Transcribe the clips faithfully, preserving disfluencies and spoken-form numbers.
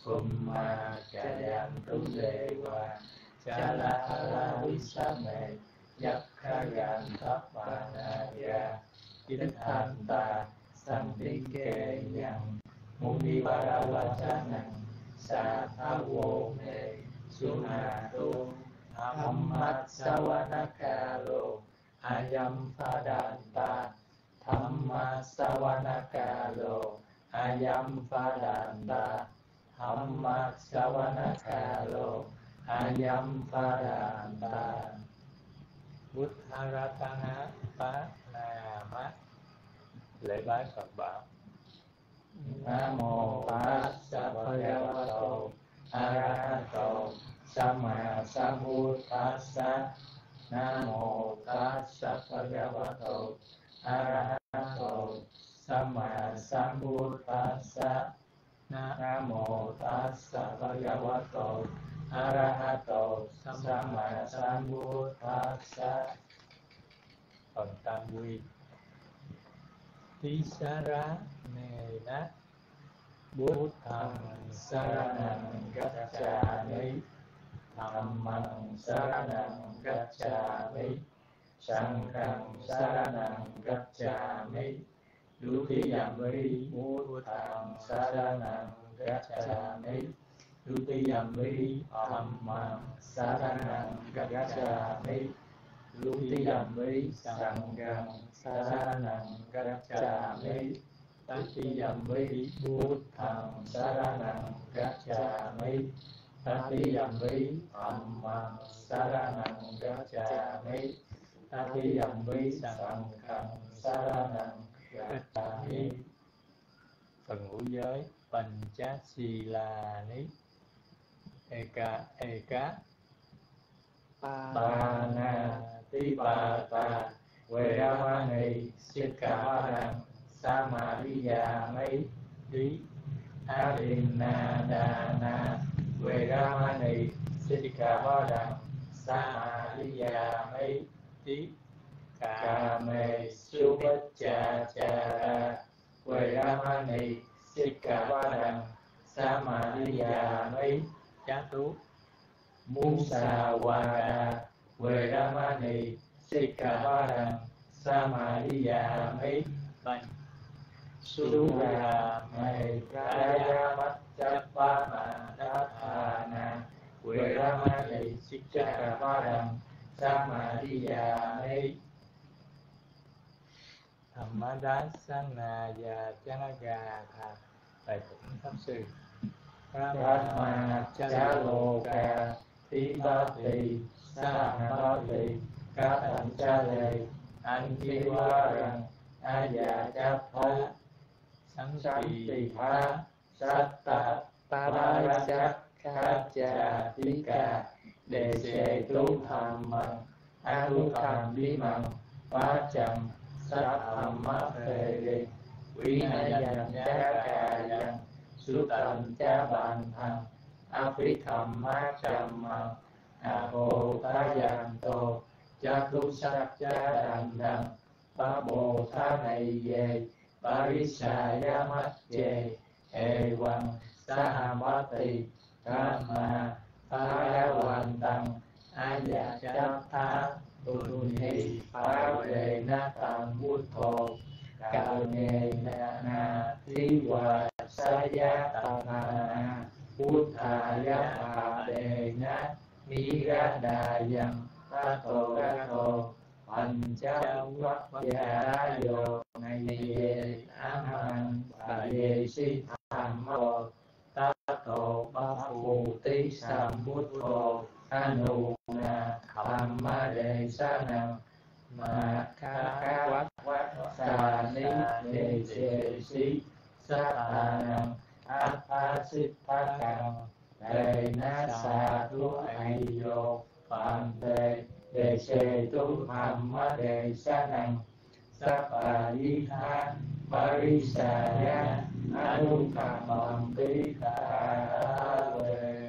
Phumma Kayam Tu Dewa Chala Ala Visame Yakkhayan Tappanaya Ittanta Santike Yang Munivara Vachanang Satthawo Me Sunatu Dhammat Savanakalo Ayam Padanta Dhammat Savanakalo Ayam Padanta Dhammat Savanakalo Ayam Padanta. Buddharatana Panama. Lễ bái Phật bảo. Nam mô Tassa Bhagavato Arahato Samma Sambuddhassa. Nam mô Tassa Bhagavato Arahato Samma Sambuddhassa. Nam mô Tassa Bhagavato Arahato Samma Sambuddhassa. Phần Tam Quy. Tisara Nena Buddham Saranam Gacchami Dhammam Saranam Gacchami Sangham Saranam Gacchami Dutiyampi Buddham Saranam Gacchami Dutiyampi Dhammam Saranam Gacchami Dutiyampi Sangham Saranam Gacchami Tatiyampi Buddham Saranam Gacchami Tatiyampi Dhammam Saranam Gacchami Tatiyampi Sangham Saranam Gacchami. Phần ngũ giới Panchasila-ni Eka Eka Bana Tipata Veramani Sikkhapadam Samadhiyami Di Adinadana Veramani Sikkhapadam Samadhiyami Di Kame Subhachachara Veramani Sikkhapadam Samadhiyami Chatu Musawada Veramani Sikkhapadam Samadhiyami Sura Kaya Maccappamadathana Veramani Sikkhapadam Samadhiyami. Dhammadassanaya Janagatha. Bài tụng Pháp Sư. Brahma Chaloka Tibati Sahamati Katanchale Anjivarang Ayachapha Santiha Satta Parachakhachatika Đề Sê Tu Tham Măng Anu Tham Bí Măng Phá Chậm Sát Tham Mát Phê Đi Quý Na Dành Chá Cà Dành Xuất Tâm Chá Bàn Thăng A Phí Tham Mát Chậm Măng A Bồ Tá Dành Tô Chá Tu Sát Chá Đàm Đàm Bá Bồ Tá Này Về Bá Rí Xà Yá Mắt Chê Hê Quang Sa Hà Bá Tì Cá Mà Phá Yá Hoàn Tăng A Dạ Chá Thá Tu Ni Phá Đề Na Tạng Bút Thô Cao Nghê Na Na Thí Hòa Sa Yá Tà Na Bút Thà Yá Phà Đề Na Ni Ra Đà Yang Ta Tô Ra Tô Hành Chá Quát Gia Dô Ngày Về Ám Hành Bà Đề Si Tham Mô Ta Tô Bá Phù Tí Sam Bút Thô Anu Na Tham Ma Đề Sa Nam Ma Kha Kha Quát Quát Sa Ni Đề Đề Si Sa Tà Nam Atha Sit Tha Cam Đề Na Sa Tu Ai Yo Phạm Tê Đề Sê Tu Tham Ma Đề Sa Nam Sa Pa Di Tha Parisaya Anu Tham Mam Tí Tha Về.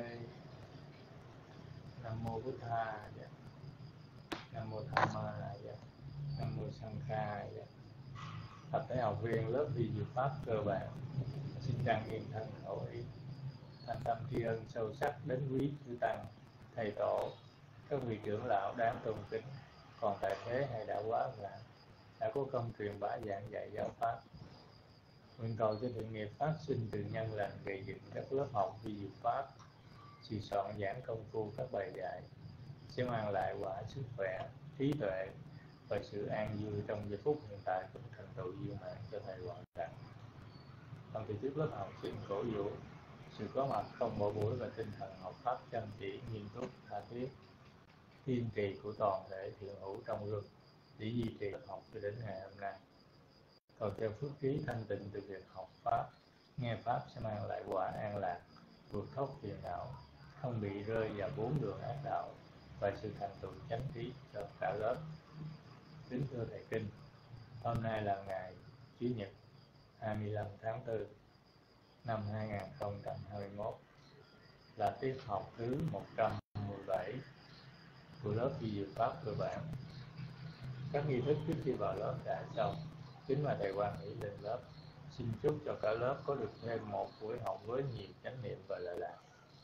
Nam mô Bụt Tha. Nam mô Tham Ma. Nam mô Sangha. Thập thể học viên lớp vi diệu pháp cơ bản xin trang nghiêm thân khẩu ý thành tâm tri ân sâu sắc đến quý chư tăng, thầy tổ, các vị trưởng lão đáng tôn kính, còn tại thế hay đã quá là đã có công truyền bá giảng dạy giáo pháp. Nguyện cầu cho thiện nghiệp phát sinh từ nhân lành gây dựng các lớp học vi diệu pháp, chỉ soạn giảng công phu các bài dạy sẽ mang lại quả sức khỏe, trí tuệ và sự an vui trong giây phút hiện tại của thành tựu viên mãn cho thầy hoàn thành. Phần từ trước lớp học xin cổ vũ sự có mặt không bỏ buổi và tinh thần học pháp chăm chỉ, nghiêm túc, tha thiết, kiên trì của toàn thể thiện hữu trong rừng để duy trì lớp học cho đến ngày hôm nay. Cầu cho phước trí thanh tịnh từ việc học pháp, nghe pháp sẽ mang lại quả an lạc, vượt thoát phiền não, không bị rơi vào bốn đường ác đạo và sự thành tựu chánh trí cho cả lớp. Kính thưa thầy Kinh, hôm nay là ngày Chủ nhật hai mươi lăm tháng tư năm hai nghìn không trăm hai mươi mốt, là tiết học thứ một trăm mười bảy của lớp vi diệu pháp cơ bản. Các nghi thức trước khi vào lớp đã xong. Kính mời thầy Quan Hỷ lên lớp. Xin chúc cho cả lớp có được thêm một buổi học với nhiều chánh niệm và lợi lạc.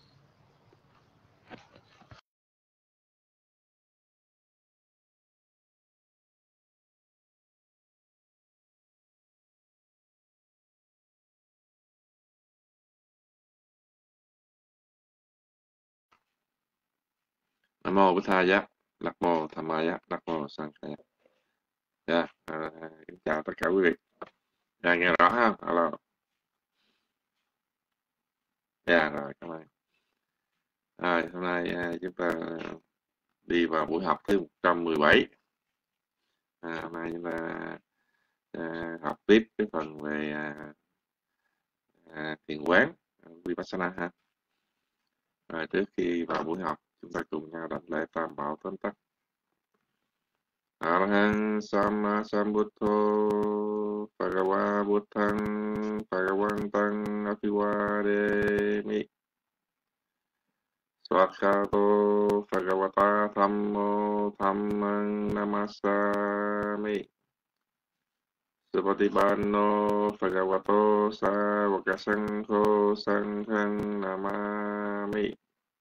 Nam mô Bổn Thầy Giá, Nam mô Tham Ma Giá, Nam mô Sang Khải. Dạ, à, chào tất cả quý vị. Dạ, nghe rõ ha? Alo. Dạ, rồi, cảm ơn. À, hôm nay à, chúng ta đi vào buổi học thứ một trăm mười bảy. À, hôm nay chúng ta à, học tiếp cái phần về à, à, thiền quán, Vipassana ha. Rồi, trước khi vào buổi học, chúng ta cùng nhau đảnh lễ Tam Bảo tóm tắt. Arahang Sama Sambuddho Bhagava Buddhang Bhagavantang Abhivademi Swakhato Bhagavata Thammo Dhammang Namasami Supatipanno Bhagavato Sāvaka Saṅkho Saṅghang Namami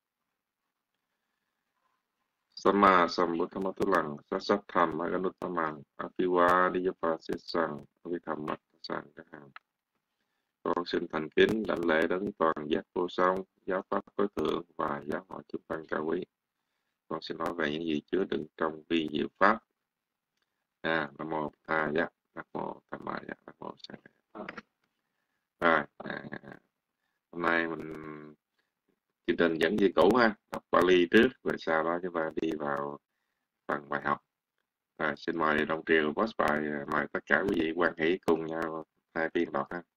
Sama Sambuddhamatulang Sasatham Aganutamang Abhivadiyapasisang Abhidhammatasang Kahang. Con xin thành kính đảnh lễ đến toàn giác vô song, giáo pháp tối thượng và giáo hội chư tăng cao quý. Con xin nói về những gì chứa đựng trong vi diệu pháp. À, Nam mô Tha Giác, Nam mô Tham Ma Giác, Nam mô Sang Khải. Rồi, à, hôm nay mình chương trình dẫn như cũ ha, đọc Bali trước rồi sau đó chúng ta đi vào phần bài học. Rồi, xin mời Đồng Triều boss bài, mời tất cả quý vị quan hỷ cùng nhau hai phiên đọc ha.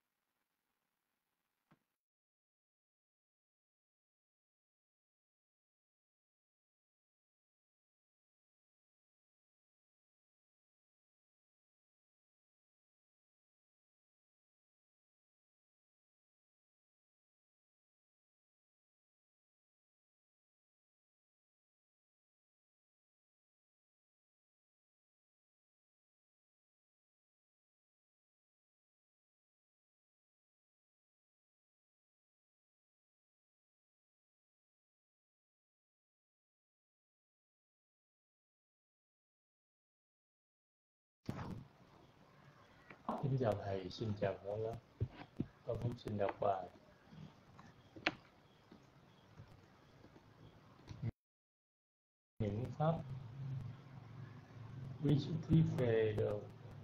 Kính chào thầy, xin chào cả lớp. Con cũng xin đọc bài. Những pháp Visuddhi về đồ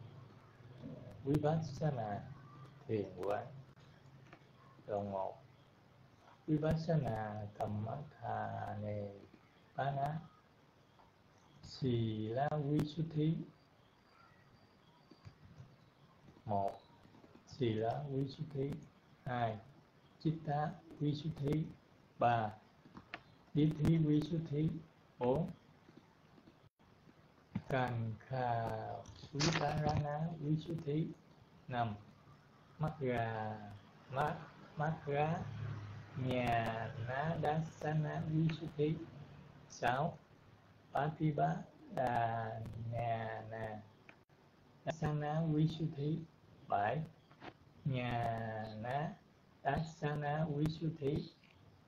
Vipassana thiền quán. Đoạn một. Vipassana Kammathane Pana Sila Visuddhi. Một. Sila Visuddhi. Hai. Chitta Visuddhi. Ba. Ditthi Visuddhi. Bốn. Kankha Vitarana Visuddhi. Năm. Magga Mát Magga Nyanadasana Visuddhi. Sáu. Patipadana Dasana Visuddhi. Bảy. Nyanadasana Visuddhi.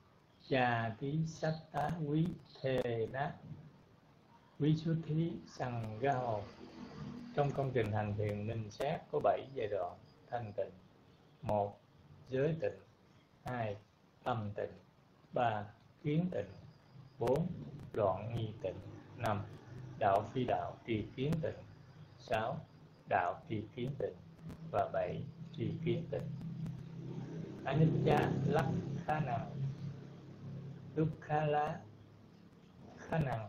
Chà tí sát tá quý thề nát quý xuất thí sằng ga hồ. Trong công trình hành thiền minh sát có bảy giai đoạn: thanh tịnh. Một, giới tịnh. Hai, tâm tịnh. Ba, kiến tịnh. Bốn, đoạn nghi tịnh. Năm, đạo phi đạo tri kiến tịnh. Sáu, đạo tri kiến tịnh. Và bảy, tri kiến tịnh. Anicca Lakkhana, Dukkha Lakkhana,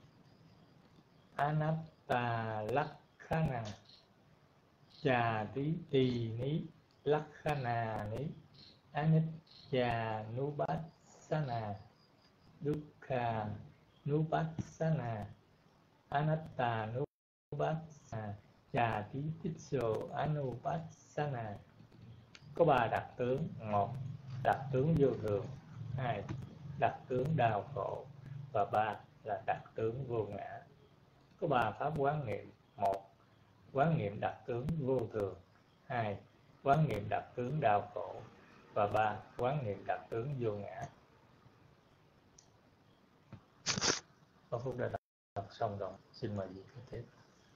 Anatta Lakkhana, Chà tí tỳ ní Lakkhana ní, Anicca Nupassana, Dukkha Nupassana, Anatta Nupassana, Chà tí tích sồ Anupassana. Có ba đặc tướng: một, đặc tướng vô thường; hai, đặc tướng đau khổ; và ba là đặc tướng vô ngã. Có ba pháp quán niệm: một, quán niệm đặc tướng vô thường; hai, quán niệm đặc tướng đau khổ; và ba, quán niệm đặc tướng vô ngã. Có phút đã đọc xong rồi, xin mời vị kế tiếp.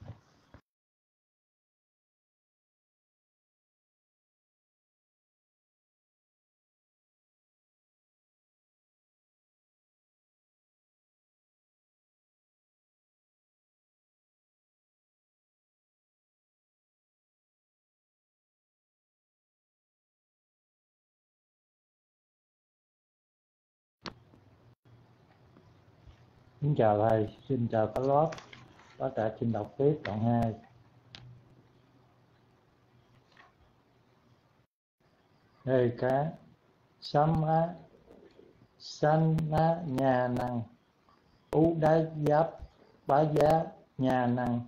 Xin chào thầy, xin chào cả lớp. Bác Trạc xin đọc tiếp đoạn hai. Đề cá Sám á Sanh á nhà năng Ú đá giáp bá giá nhà năng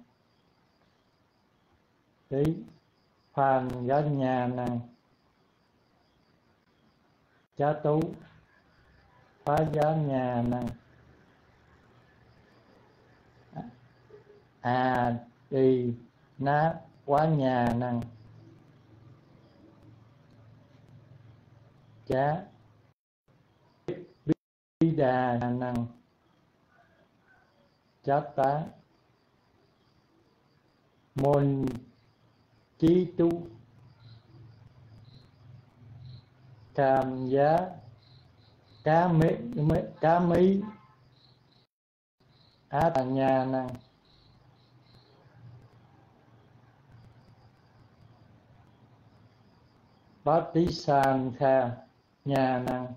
Tí phàn giá nhà năng Chá tú phá giá nhà năng À đi ná quá nhà năng Chá bí đà nhà năng Chá tá môn chí tú cam giá cá mí cá mí á tà nhà năng bát tí san kha nhà năng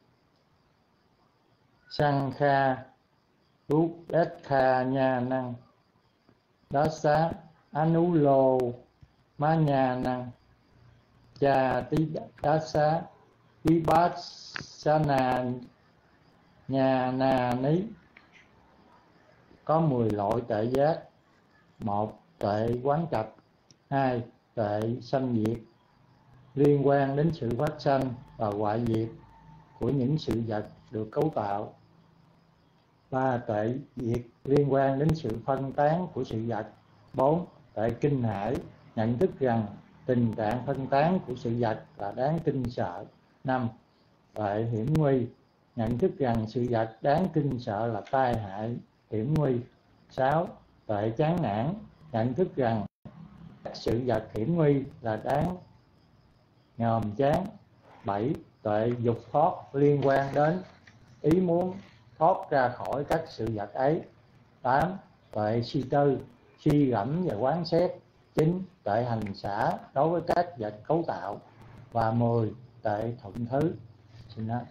sang kha rút đất kha nhà năng đá xá anu lô má nhà năng chà tí đá xá bí bát sa nà nhà nà ní. Có mười loại tuệ giác: một, tuệ quán trạch; hai, tuệ sanh diệt liên quan đến sự phát sanh và hoại diệt của những sự vật được cấu tạo; ba, tuệ diệt liên quan đến sự phân tán của sự vật; bốn, tuệ kinh hãi nhận thức rằng tình trạng phân tán của sự vật là đáng kinh sợ; năm, tuệ hiểm nguy nhận thức rằng sự vật đáng kinh sợ là tai hại hiểm nguy; sáu, tuệ chán nản nhận thức rằng sự vật hiểm nguy là đáng ngòm chán; bảy, tuệ dục thoát liên quan đến ý muốn thoát ra khỏi các sự vật ấy; tám, tuệ suy tư suy gẫm và quán xét; chín, tuệ hành xả đối với các vật cấu tạo; và mười, tuệ thuận thứ. Xin hết.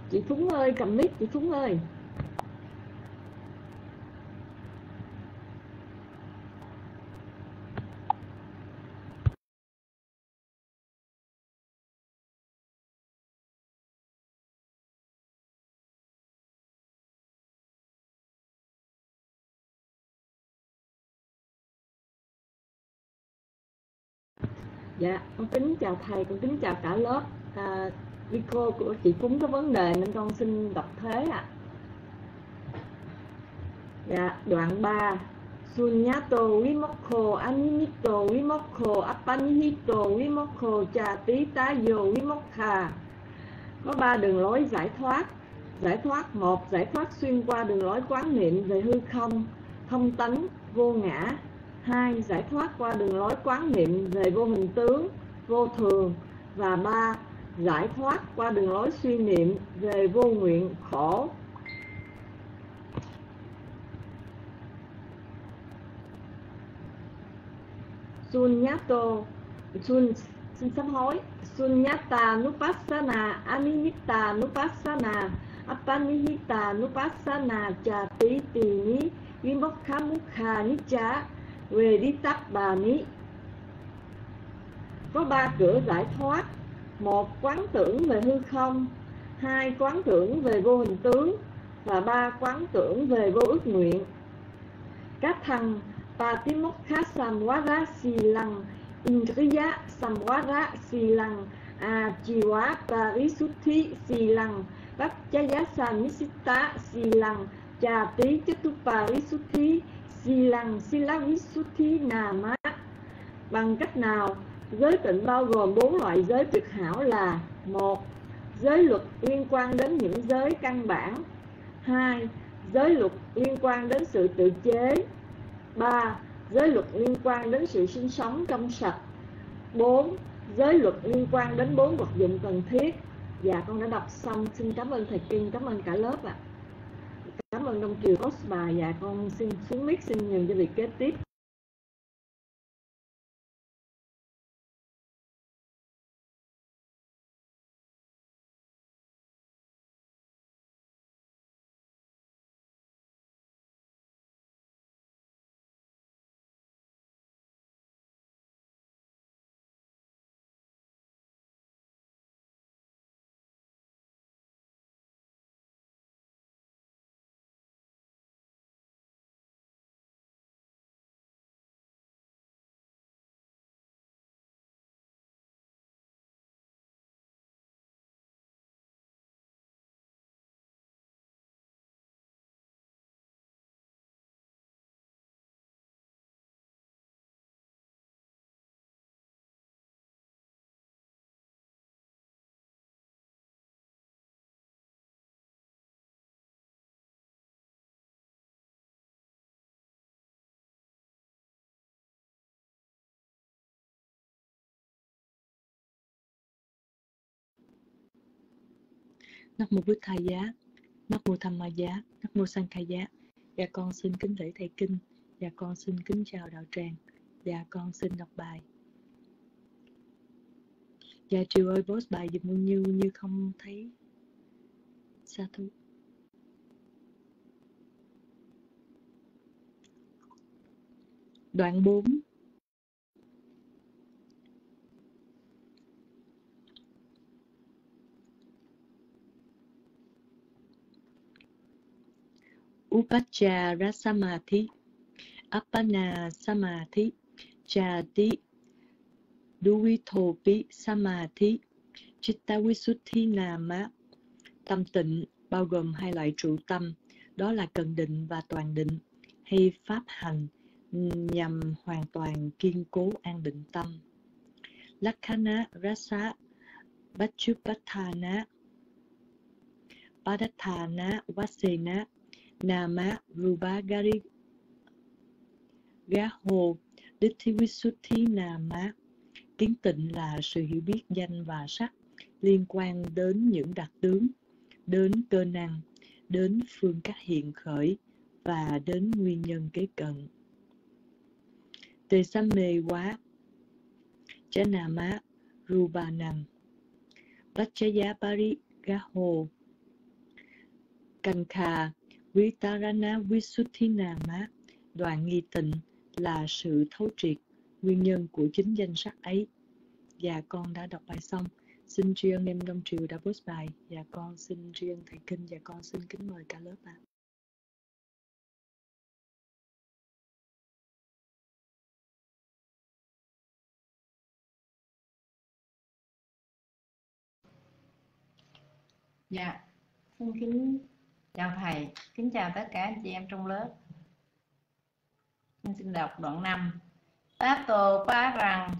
Chị Phúng ơi, cầm mic chị Phúng ơi. Dạ, con kính chào thầy, con kính chào cả lớp. À, Vico của chị Phúng có vấn đề nên con xin đọc thế ạ. À. Dạ, đoạn ba. Sunyato vimokho animito vimokho apanihito vimokho chati tayo vimokha. Có ba đường lối giải thoát. Giải thoát một, giải thoát xuyên qua đường lối quán niệm về hư không, không tánh, vô ngã. Hai, giải thoát qua đường lối quán niệm về vô hình tướng, vô thường. Và ba, giải thoát qua đường lối suy niệm về vô nguyện, khổ. Sunyato, sun, xin sám hối. Sunyata nupassana, animitta nupassana, apanihita nupassana, chati tini, vimokha mukha nicha, veditabbani. Có ba cửa giải thoát. Một, quán tưởng về hư không. Hai, quán tưởng về vô hình tướng. Và ba, quán tưởng về vô ước nguyện. Các thằng Patimokha samvara silang, Indriya samvara silang, Ajiva parisuddhi silang, Vajjayasa nisita silang, Chati chatuparisuddhi silang, Silavisuddhi nama. Bằng cách nào? Giới tịnh bao gồm bốn loại giới tuyệt hảo là: một, giới luật liên quan đến những giới căn bản. Hai, giới luật liên quan đến sự tự chế. Ba, giới luật liên quan đến sự sinh sống trong sạch. Bốn, giới luật liên quan đến bốn vật dụng cần thiết. Dạ, con đã đọc xong. Xin cảm ơn thầy Kinh, cảm ơn cả lớp ạ. À. Cảm ơn Đông Kiều host bài. Dạ, con xin xuống mic, xin nhường cho việc kế tiếp. Nam mô Bụt Thầy Giá, Nam mô Tham Ma Giá, Nam mô Sang Khai Giá. Dạ con xin kính lễ thầy Kinh. Dạ con xin kính chào đạo tràng. Dạ con xin đọc bài. Dạ Triều ơi, boss bài dùm con như như không thấy. Sa thú. Đoạn bốn. Upachara Samadhi, Appana Samadhi, Chati Duvithopi Samadhi, Chitta Visuddhi Nama. Tâm tịnh bao gồm hai loại trụ tâm, đó là cần định và toàn định, hay pháp hành nhằm hoàn toàn kiên cố an định tâm. Lakhana Rasa Bachupatthana Padathana Vasena Nama Rubagari Gaho Ditthivisuddhi Nama. Kiến tịnh là sự hiểu biết danh và sắc liên quan đến những đặc tướng, đến cơ năng, đến phương cách hiện khởi và đến nguyên nhân kế cận. Tề sam mê quá Chanama Rubanam Vachaya Pari Gaho Kankha Vitarana Visuddhinama, đoạn nghi tịnh là sự thấu triệt, nguyên nhân của chính danh sắc ấy. Và con đã đọc bài xong. Xin tri ân em Đông Triều đã post bài. Và con xin tri ân thầy Kinh, và con xin kính mời cả lớp ạ. Dạ, xin kính chào thầy, kính chào tất cả anh chị em trong lớp. Xin, xin đọc đoạn năm. Tato parang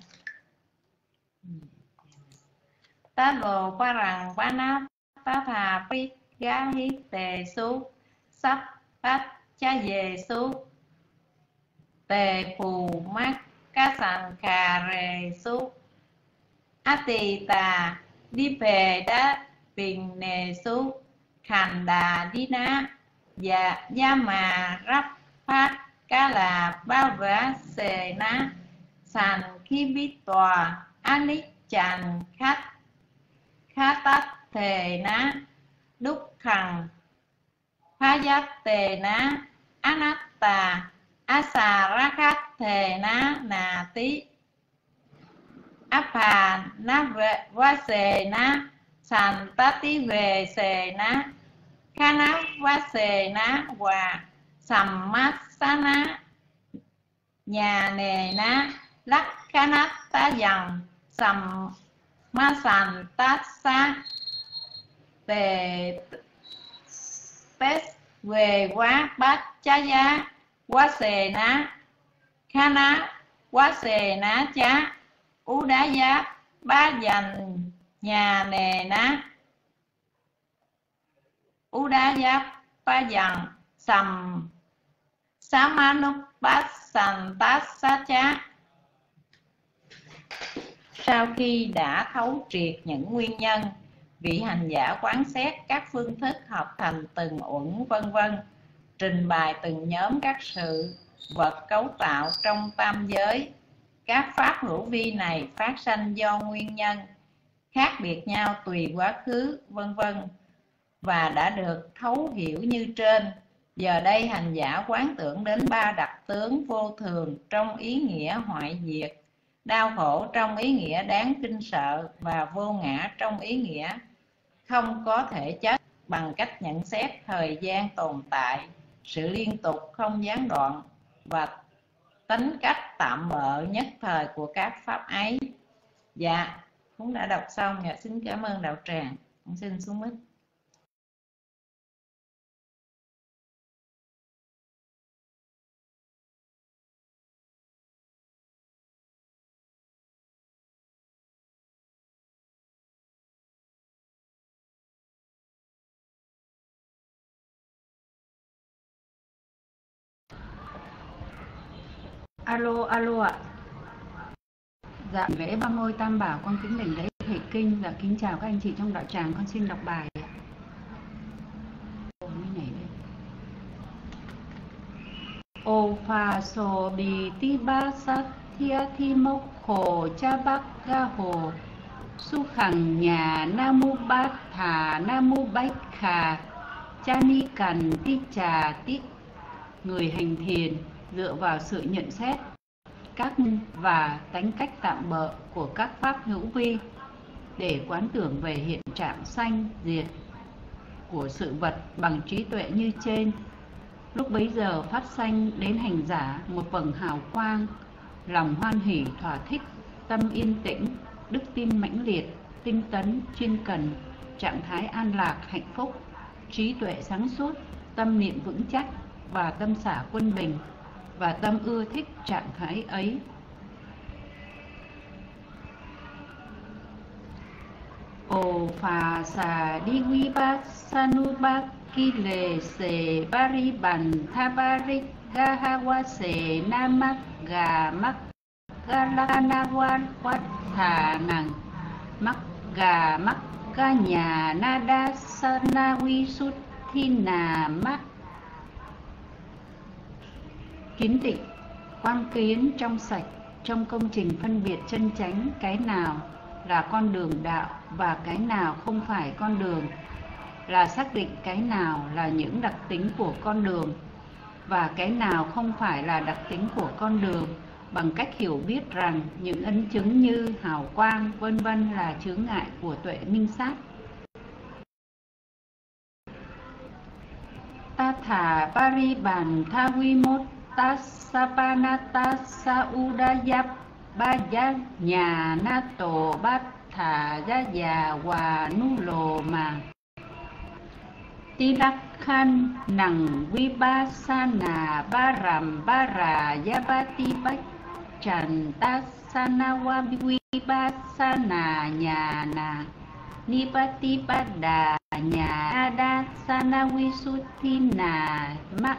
Tato parang panat tatha pigahi tề su sắp bát cha về su tề phù mát cá sàn cà rề su ati tà đi về đá bình nề su khàn đà đi ná và gia mà rắp phát cá là bao vả xề ná sàn khi biết tòa anít chàn khát khá tát thề ná đúc khằng phá giác tề ná anatta asa ra khát thề ná nà tí apà ná va xề ná sàn tá tí về xề ná khá ná va xề ná và sầm mát xá ná nhà nề ná lắc khá nát tá dần sầm ma sàn tát xá tề tết về quá bát chá giá quá xề ná khá ná quá xề ná chá ú đá giá ba dành nhà nề ná ú đá giá ba dần sầm xá má nút bát sàn tát xá chá. Sau khi đã thấu triệt những nguyên nhân, vị hành giả quán xét các phương thức hợp thành từng uẩn vân vân, trình bày từng nhóm các sự vật cấu tạo trong tam giới. Các pháp hữu vi này phát sanh do nguyên nhân khác biệt nhau tùy quá khứ vân vân và đã được thấu hiểu như trên. Giờ đây hành giả quán tưởng đến ba đặc tướng vô thường trong ý nghĩa hoại diệt, đau khổ trong ý nghĩa đáng kinh sợ và vô ngã trong ý nghĩa không có thể chất, bằng cách nhận xét thời gian tồn tại, sự liên tục không gián đoạn và tính cách tạm bợ nhất thời của các pháp ấy. Dạ, cũng đã đọc xong. Dạ, xin cảm ơn đạo tràng. Con xin xuống mic. Alo, alo ạ. Dạ, lễ ba ngôi tam bảo con kính đảnh lễ thầy Kinh. Dạ, kính chào các anh chị trong đạo tràng. Con xin đọc bài ạ. Ô pha so đi ti ba sát thia thi mốc hồ cha bác ga hồ su khẳng nhà namu bát thà namu bách khà cha ni cằn ti trà ti. Người hành thiền dựa vào sự nhận xét các và tánh cách tạm bợ của các pháp hữu vi để quán tưởng về hiện trạng sanh diệt của sự vật bằng trí tuệ như trên. Lúc bấy giờ phát sanh đến hành giả một vầng hào quang, lòng hoan hỷ thỏa thích, tâm yên tĩnh, đức tin mãnh liệt, tinh tấn, chuyên cần, trạng thái an lạc, hạnh phúc, trí tuệ sáng suốt, tâm niệm vững chắc và tâm xả quân bình, và tâm ưa thích trạng thái ấy. Ồ phà xà đi quy bát sanu bát ki lề xề bari bàn tha bari ga ha wa xề na mắc gà mắc ga la na wa quát thà nàng mắc gà mắc ga nhà na đa sa na vi sút thi nà mắc. Kiến định, quan kiến trong sạch trong công trình phân biệt chân chánh cái nào là con đường đạo và cái nào không phải con đường. là xác định cái nào là những đặc tính của con đường và cái nào không phải là đặc tính của con đường, bằng cách hiểu biết rằng những ấn chứng như hào quang, vân vân là chướng ngại của tuệ minh sát. Tatha paribanthavimot tassapanatassa udayap baya nhanato bhatha yaya wa nuloma Tilakhan nằng vipasana baram bara yabati bachan tasanawa vipasana nhana nipatipada nhada sanavisuthina ma.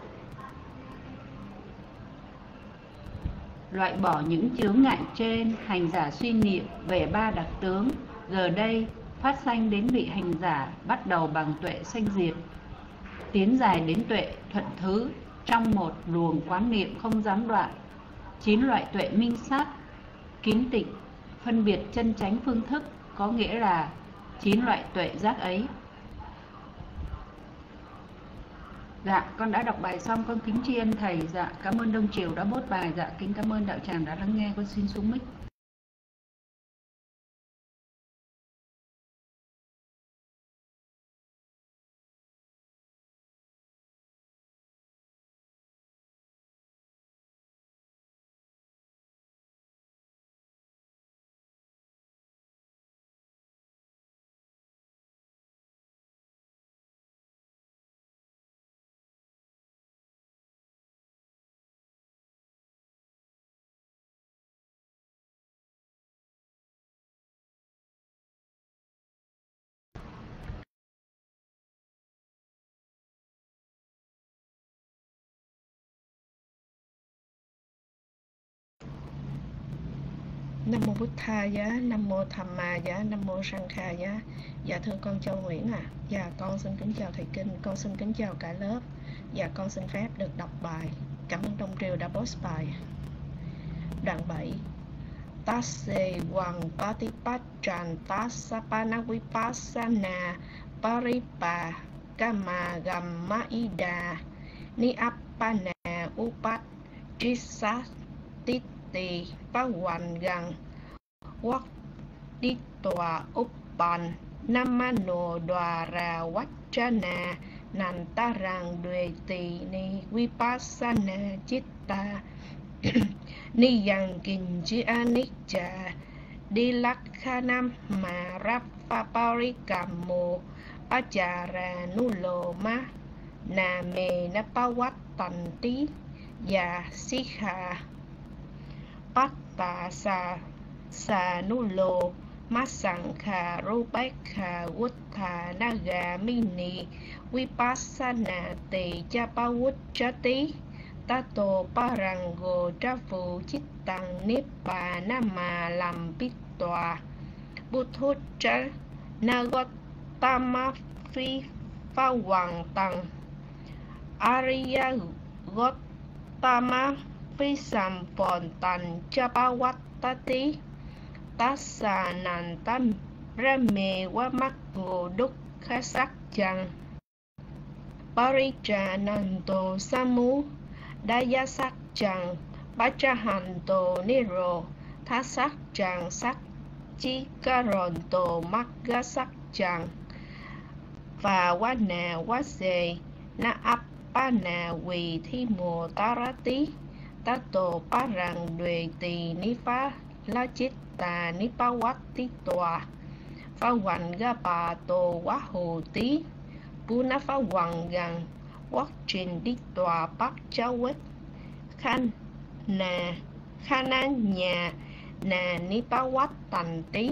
Loại bỏ những chướng ngại trên, hành giả suy niệm về ba đặc tướng. Giờ đây phát sanh đến vị hành giả bắt đầu bằng tuệ sanh diệt, tiến dài đến tuệ thuận thứ trong một luồng quán niệm không gián đoạn. Chín loại tuệ minh sát, kín tịnh, phân biệt chân chánh phương thức, có nghĩa là chín loại tuệ giác ấy. Dạ, con đã đọc bài xong, con kính tri ân thầy. Dạ, cảm ơn Đông Triều đã bốt bài. Dạ, kính cảm ơn đạo tràng đã lắng nghe. Con xin xuống mic. Nam mô Bụt Tha giá, Nam mô Tham Ma giá, Nam mô Sang Kha giá. Dạ thưa con Châu Nguyễn à. Dạ con xin kính chào thầy Kinh, con xin kính chào cả lớp. Dạ con xin phép được đọc bài. Cảm ơn Đông Triều đã post bài. Đoạn bảy. Tasse Wang Patipachan Tassapana Vipassana Paripa Kama Gamma Ida Ni Appana Upat Trisat Titi Pawan Gang Wat Ditwa Uppan Namano Dwara Vachana Nantarang Dweti Ni Vipassana Chitta Ni Yang Kinji Anicca Dilakhanam Ma Rappa Parikamo Achara Nuloma Name Napawattanti Ya Sikha Patta Sa Sa Nulo Masankha Rupekha Wuttha Nagamini Vipassana Te Chapawuchati Tato Parango Trafu Chittang Nibbana Lam Pittwa Buddhucha Nagotama Phi Pha Hoàng Tăng Ariya Gotama Phi Sam Phòn Tành Chapawattati Tassa Nantam Rame Wamakgo Dukha Sắc Chăng Parichananto Samu Daya Sắc Chăng Bachahanto Niro Tha Sắc Chăng Sắc Chi Karonto Magga Sắc Chăng Và Wana Wase Na Appana Quỳ Thi Mùa Tarati Tato Parang Duệ Tì Nipa La Chitta Nipa Watti Tòa Pha Hoành Gapa Tô Quá Hồ Tí Puna Pha Hoành Gần Quát Trình Đi Tòa Bắc Cháu Quết Khan Nà Khana Nhà Nà Nipa Watt Tành Tí.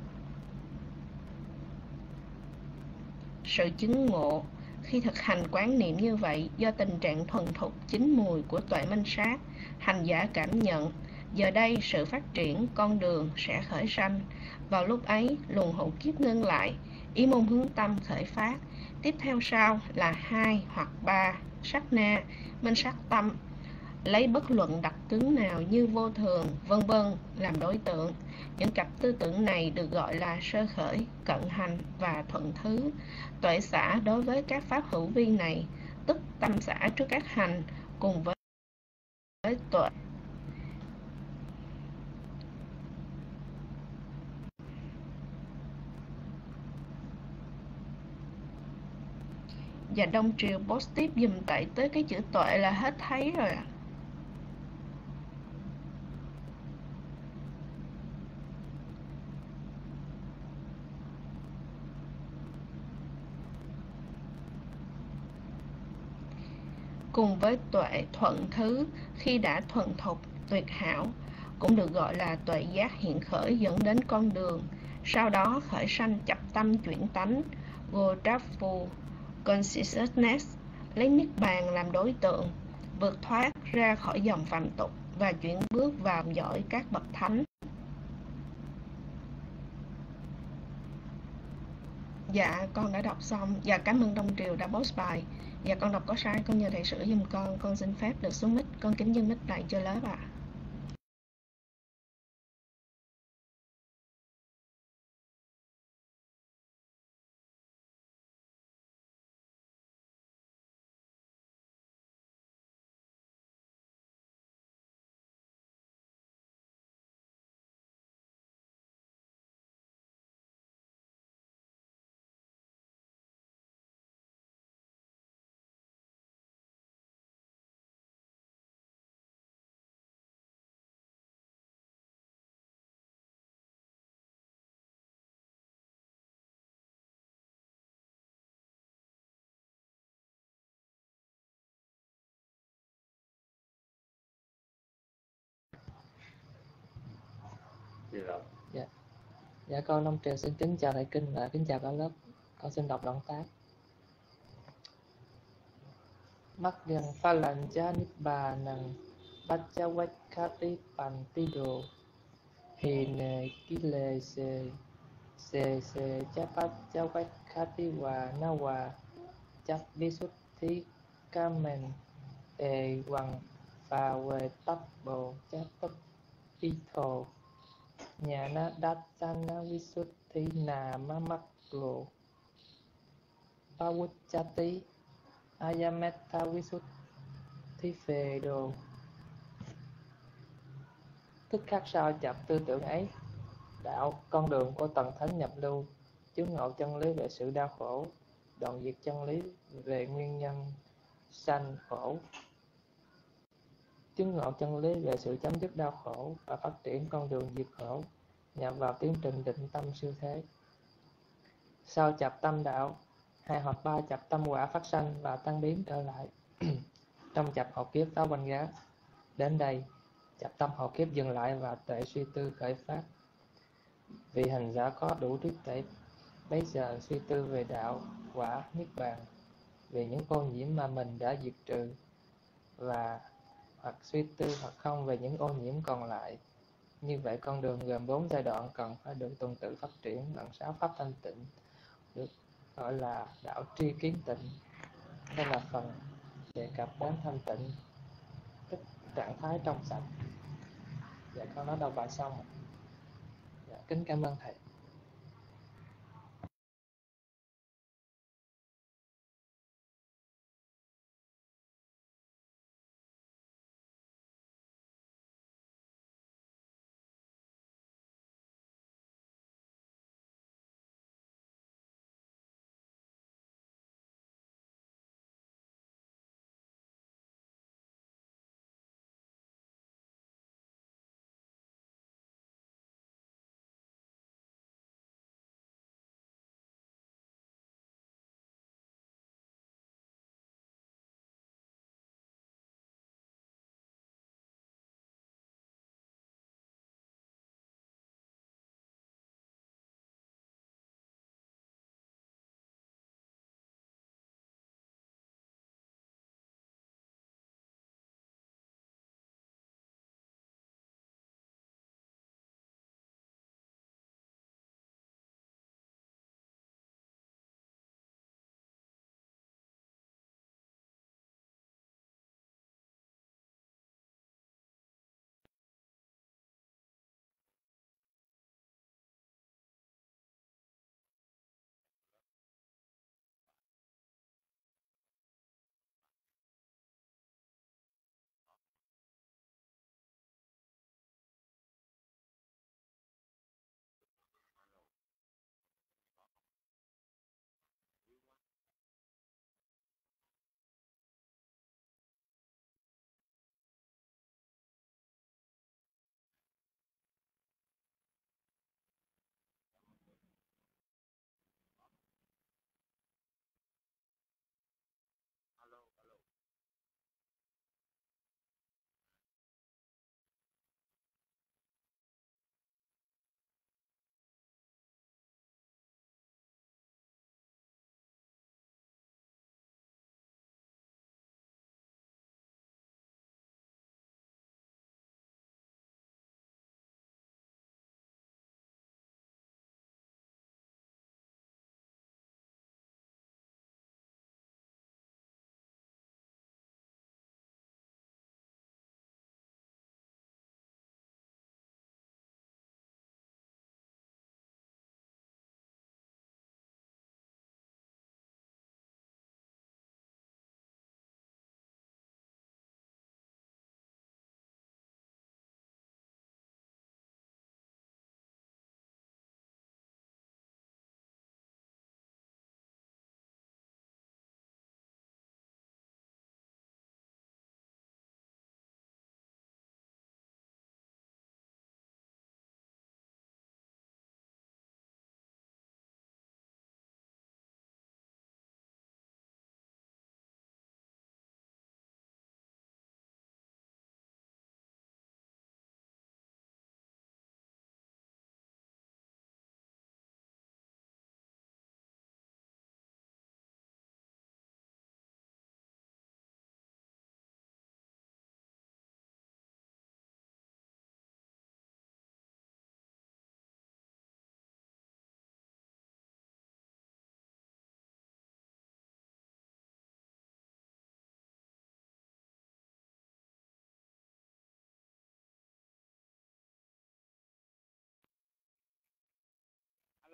Sự chứng ngộ. Khi thực hành quán niệm như vậy, do tình trạng thuần thục chín mùi của tuệ minh sát, hành giả cảm nhận, giờ đây sự phát triển con đường sẽ khởi sanh. Vào lúc ấy, luồng hữu kiếp ngưng lại, ý môn hướng tâm khởi phát. Tiếp theo sau là hai hoặc ba sát na, minh sát tâm. lấy bất luận đặc tướng nào như vô thường, vân vân làm đối tượng. Những cặp tư tưởng này được gọi là sơ khởi, cận hành và thuận thứ. Tuệ xả đối với các pháp hữu vi này, tức tâm xả trước các hành, cùng với với tuệ và đông triều post tiếp dùm tại tới cái chữ tuệ là hết thấy rồi ạ. Cùng với tuệ thuận thứ, khi đã thuần thục tuyệt hảo, cũng được gọi là tuệ giác hiện khởi dẫn đến con đường. Sau đó khởi sanh chập tâm chuyển tánh, Godhavvu consciousness, lấy niết bàn làm đối tượng, vượt thoát ra khỏi dòng phàm tục và chuyển bước vào dõi các bậc thánh. Dạ con đã đọc xong. Dạ cảm ơn Đông Triều đã post bài. Dạ con đọc có sai, con nhờ thầy sửa giùm con. Con xin phép được xuống mic. Con kính dâng mic lại cho lớp ạ. À. Dạ. Dạ con Long Triều xin kính chào thầy Kinh và kính chào cả lớp. Con xin đọc đoạn tác. Mắc gần pha lành cha nít bà nằng bát cha quách khá tí bàn tí đồ hì nề kí lề xề xề xề cha bát cha quách khá tí hòa na hòa chắc đi xuất thí ca mền ề hoàng và về tắp bồ cha tắp đi thồ nhà na đát san na vi xuất thí nà ma mắc lộ ba vút cha tí ayametta vi xuất thí phê đồ. Tức khác sao chập tư tưởng ấy, đạo con đường của tầng thánh nhập lưu, chứng ngộ chân lý về sự đau khổ, đoạn diệt chân lý về nguyên nhân sanh khổ, chứng ngộ chân lý về sự chấm dứt đau khổ và phát triển con đường diệt khổ, nhập vào tiến trình định tâm siêu thế. Sau chập tâm đạo, hai hoặc ba chập tâm quả phát sanh và tăng biến trở lại trong chập học kiếp sáu banh gá. Đến đây, chập tâm học kiếp dừng lại và tuệ suy tư khởi phát. Vì hành giả có đủ trí tuệ bấy giờ suy tư về đạo, quả, niết bàn, về những ô nhiễm mà mình đã diệt trừ, và hoặc suy tư hoặc không về những ô nhiễm còn lại. Như vậy con đường gồm bốn giai đoạn cần phải được tuần tự phát triển bằng sáu pháp thanh tịnh, được gọi là đạo tri kiến tịnh. Đây là phần đề cập đến thanh tịnh, tức trạng thái trong sạch. Dạ con đã đọc bài xong. Dạ, kính cảm ơn thầy.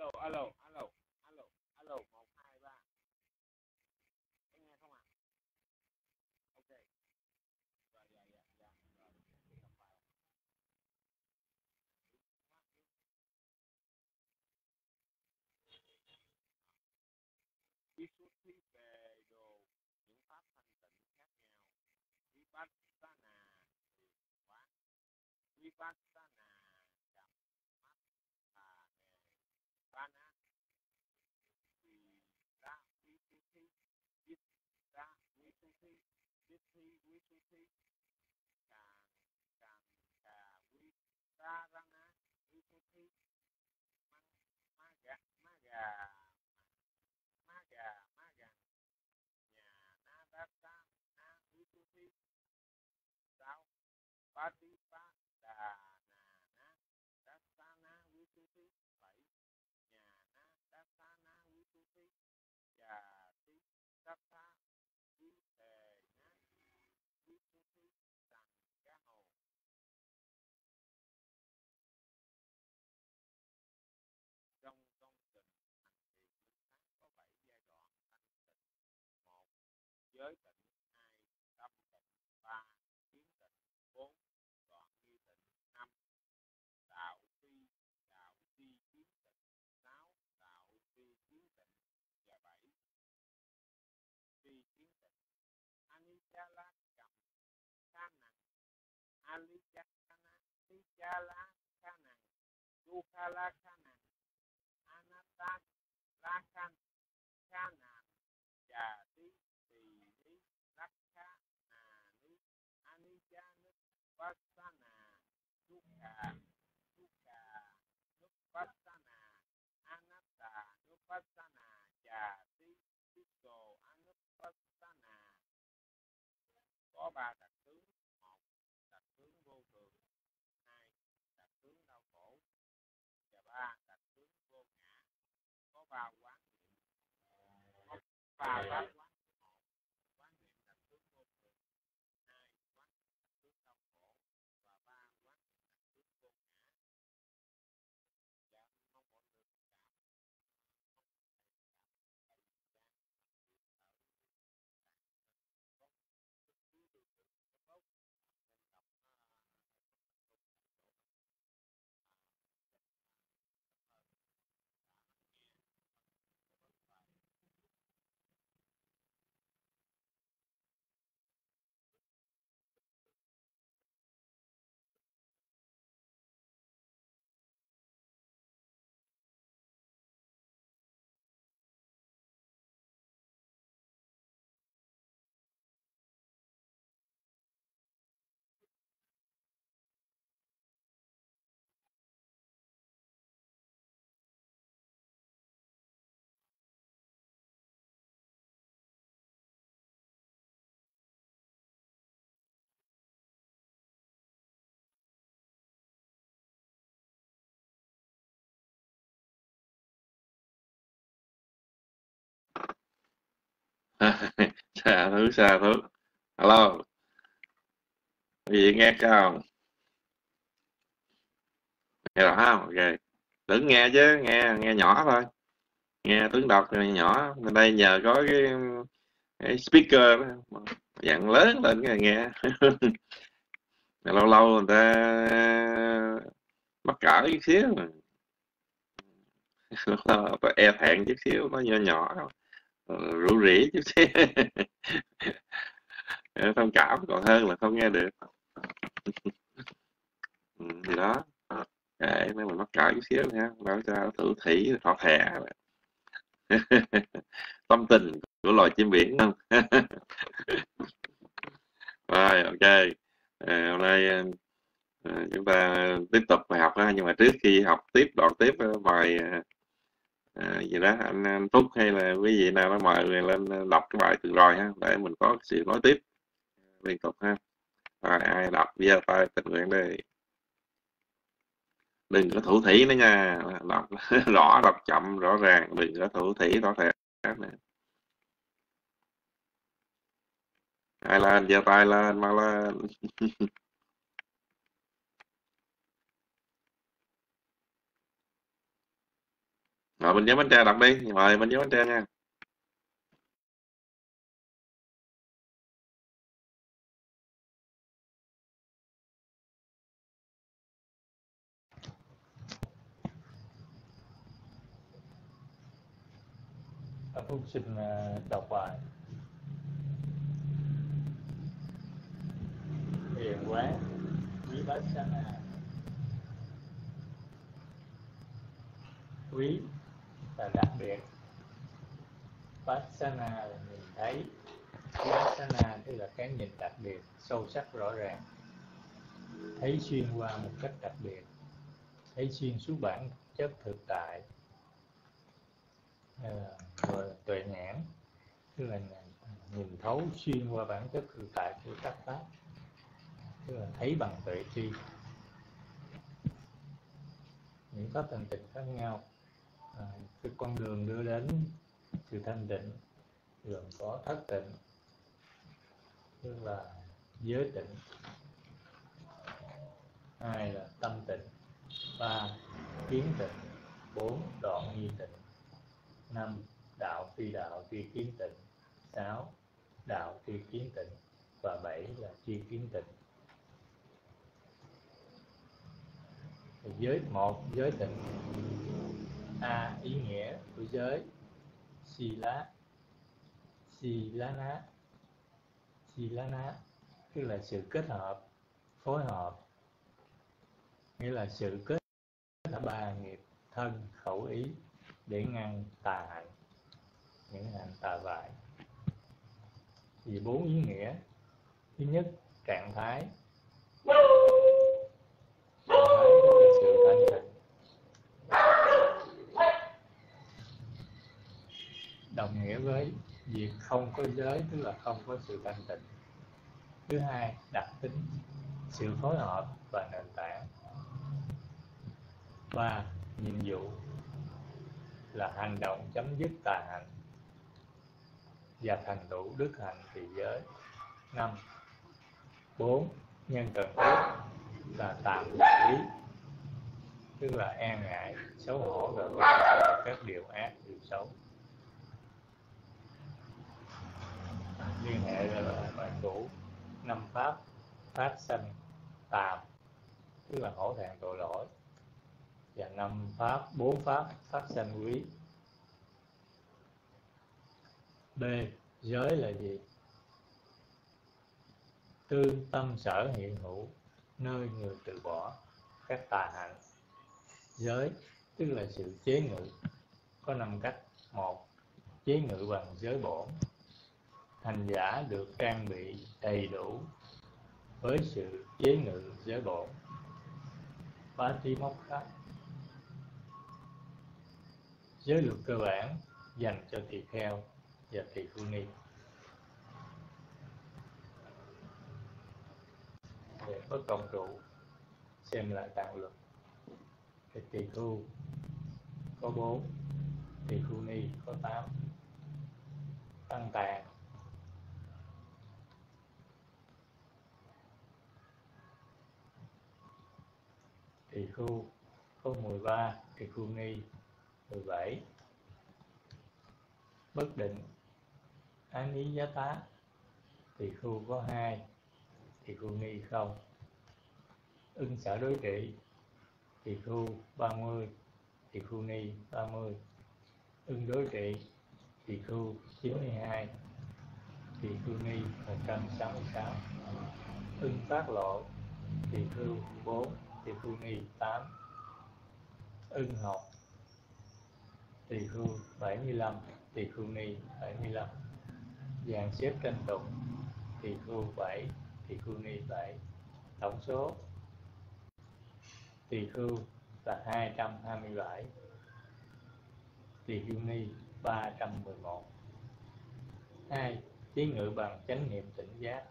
alo alo alo alo alo một hai ba, em nghe không ạ? Ok rồi, dạ dạ dạ rồi, gặp lại. Bí suốt thi về đồ những pháp thanh tịnh khác nhau. Vipassana thì quán, Vipassana chậm mắt và nề Vana vì ra vi su thi, viết ra vi su thi, viết thi vi su thi, càng càng cà vi ra rana vi su thi, ma gà ma gà ma gà ma gà nhà na đa sa na vi su thi sao ba ti ba đà nà na đa sa na vi su thi bảy nhà na đa sa na vi su thi và tí đa sa vi tề na vi su thi rằng cá hồ. Trong công trình hành trì linh sáng có bảy giai đoạn thanh tịnh: một giới tịnh, hai tâm tịnh, ba kiến tịnh, bốn đoạn nghi tịnh, năm đạo phi đạo phi kiến tịnh, sáu đạo phi kiến tịnh và bảy phi kiến tịnh. Anichala cầm kha năng, alichala anichala kha năng, dukhala kha năng, anatta la kha kha năng, trà tí tỳ lý lakha nà ní, anicca nupassana, dukkha dukkha nupassana, anatta nupassana, trà tí tikko anupassana. Có ba đặc tướng: một đặc tướng vô thường, hai đặc tướng đau khổ và ba đặc tướng vô ngã. Có ba quán niệm, có ba pháp quán niệm: một quán niệm đặc tướng vô thường, hai quán niệm đặc tướng đau khổ và ba quán niệm đặc tướng vô ngã. Dạ, mong mọi người Xà thứ xà thứ alo, gì nghe không? Nghe rõ không? Ok, đừng nghe chứ, nghe nghe nhỏ thôi, nghe tướng đọc nhỏ. Bên đây nhờ có cái, cái speaker đó, dặn lớn lên cái nghe. Lâu lâu người ta mắc cỡ chút xíu, ta e thẹn chút xíu, nó nhỏ nhỏ rủ rỉ chút xíu. Thông cảm còn hơn là không nghe được. Ừ, thì đó, để nếu mình mắc cỡ chút xíu nha, bảo cho thủ thủy thọ thẻ. Tâm tình của loài chim biển không? Rồi, ok. À, hôm nay à, chúng ta tiếp tục bài học đó, nhưng mà trước khi học tiếp đoạn tiếp bài à, gì đó, anh, anh Phúc hay là quý vị nào đó mời người lên đọc cái bài từ rồi ha, để mình có sự nói tiếp liên tục ha. Rồi, ai đọc giơ tay tình nguyện đây, đừng có thủ thỉ nữa nha, đọc rõ, đọc chậm rõ ràng, đừng có thủ thỉ rõ ràng nè. Ai lên giơ tay lên, mau lên. Rồi mình nhớ bánh tre đọc đi, mời mình nhớ bánh tre nha. Phúc xin đọc bài. Thiền quán Vipassana. Quý là đặc biệt, Vipassana là nhìn thấy, Vipassana tức là cái nhìn đặc biệt, sâu sắc rõ ràng, thấy xuyên qua một cách đặc biệt, thấy xuyên suốt bản chất thực tại, gọi là tuệ nhãn, tức là nhìn thấu xuyên qua bản chất thực tại của các pháp, tức là thấy bằng tuệ tri những pháp thanh tịnh khác nhau. À, cái con đường đưa đến sự thanh tịnh gồm có thất tịnh, tức là giới tịnh, hai là tâm tịnh, ba kiến tịnh, bốn đoạn nhi tịnh, năm đạo phi đạo tri kiến tịnh, sáu đạo tri kiến tịnh và bảy là tri kiến tịnh. Giới một, giới tịnh. A, ý nghĩa của giới. Sila, Silana, Silana tức là sự kết hợp, phối hợp, nghĩa là sự kết hợp ba nghiệp thân, khẩu, ý để ngăn tà hạnh, những hạnh tà vại. Vì bốn ý nghĩa. Thứ nhất, trạng thái, trạng thái tức là sự thanh tịnh, đồng nghĩa với việc không có giới, tức là không có sự thanh tịnh. Thứ hai, đặc tính, sự phối hợp và nền tảng. Ba, nhiệm vụ là hành động chấm dứt tà hạnh và thành tựu đức hạnh trì giới. Năm, bốn, nhân cần thiết là tạm lý, tức là e ngại, xấu hổ và các điều ác, điều xấu. Liên hệ là bài cũ. Năm pháp phát sanh tàm, tức là hổ thẹn tội lỗi, và năm pháp, bốn pháp phát sanh quý. B, giới là gì? Tư tâm sở hiện hữu, nơi người từ bỏ các tà hạnh. Giới tức là sự chế ngự, có năm cách. Một, chế ngự bằng giới bổn. Hành giả được trang bị đầy đủ với sự chế ngự giới bổn. Patimokkha, giới luật cơ bản dành cho tỳ kheo và tỳ khưu ni. Để bất công trụ xem lại tạng luật. Cái tỳ khưu có bốn, tỳ khưu ni có tám. Tăng tạng tỳ khưu có mười ba, tỳ khưu ni mười bảy. Bất định án ý giá tá, tỳ khưu có hai, tỳ khưu ni không. Ưng xả đối trị, tỳ khưu ba mươi, tỳ khưu ni ba mươi. Ưng đối trị, tỳ khưu chín mươi hai, tỳ khưu ni một trăm sáu mươi sáu. Ưng phát lộ, tỳ khưu bốn, tỳ khưu ni tám. Ưng học, tỳ khưu bảy mươi lăm, tỳ khưu ni bảy mươi lăm. Dàn xếp tranh tụng, tỳ khưu bảy, tỳ khưu ni bảy. Tổng số tỳ khưu là hai trăm hai mươi bảy, tỳ khưu ni ba trăm mười một. Hai, chế ngự bằng chánh niệm tỉnh giác.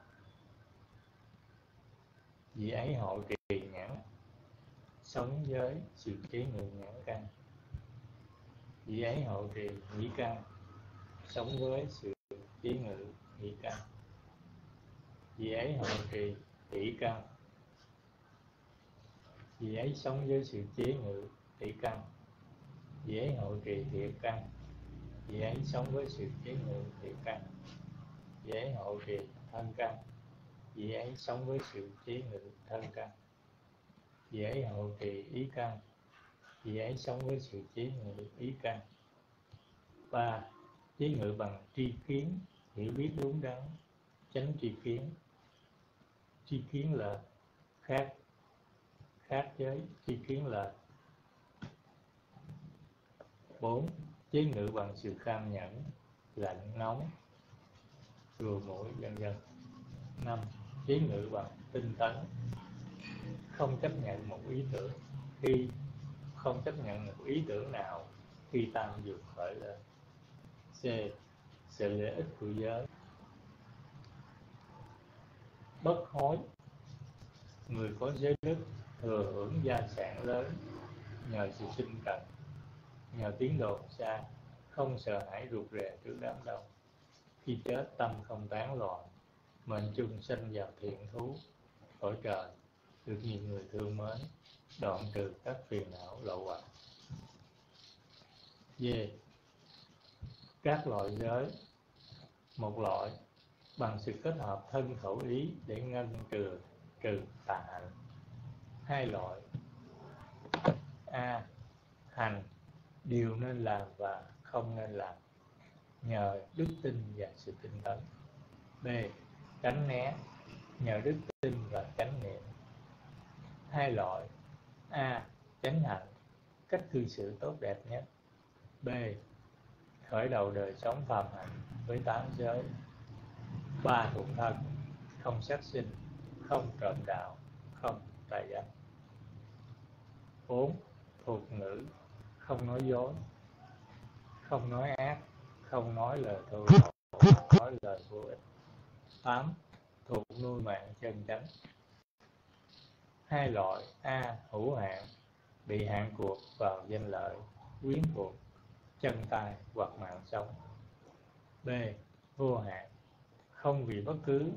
Vì ấy hội trì nhãn, sống với sự chế ngự nhãn căn. Vì ấy hội trì nhĩ căn, sống với sự chế ngự nhĩ căn. Vì ấy hội trì tỷ căn, vì ấy sống với sự chế ngự tỷ căn. dễ hộ trì thiện căn, vị ấy sống với sự chế ngự thiện căn. Dễ hộ trì thân căn, vị ấy sống với sự chế ngự thân căn. Dễ hộ trì ý căn, vị ấy sống với sự chế ngự ý căn. Ba, chế ngự bằng tri kiến, hiểu biết đúng đắn, tránh tri kiến. Tri kiến là khác, khác với tri kiến là. Bốn, chế ngự bằng sự cam nhẫn, lạnh nóng, rùa mũi vân vân. Năm, chế ngự bằng tinh tấn, không chấp nhận một ý tưởng khi không chấp nhận một ý tưởng nào khi tam dục khởi lên. C, sự lợi ích của giới. Bất hối, người có giới đức thừa hưởng gia sản lớn nhờ sự sinh cần, nhờ tiếng đồn xa, không sợ hãi rụt rè trước đám đông. Khi chết tâm không tán loạn, mệnh chung sanh vào thiện thú, cõi trời, được nhiều người thương mến, đoạn trừ các phiền não lậu hoặc. D, các loại giới. Một loại, bằng sự kết hợp thân khẩu ý để ngăn trừ trừ tà hạnh. Hai loại. A, hành, điều nên làm và không nên làm, nhờ đức tin và sự tinh tấn. B, tránh né, nhờ đức tin và chánh niệm. Hai loại. A, chánh hạnh, cách cư xử tốt đẹp nhất. B, khởi đầu đời sống phàm hạnh với tám giới. Ba thuộc thân, không sát sinh, không trộm đạo, không tà dâm. Bốn, thuộc ngữ, không nói dối, không nói ác, không nói lời thô lỗ, nói lời vô ích. Tám, thuộc nuôi mạng chân chánh. Hai loại. A, hữu hạn, bị hạn cuộc vào danh lợi, quyến thuộc, chân tài hoặc mạng sống. B, vô hạn, không vì bất cứ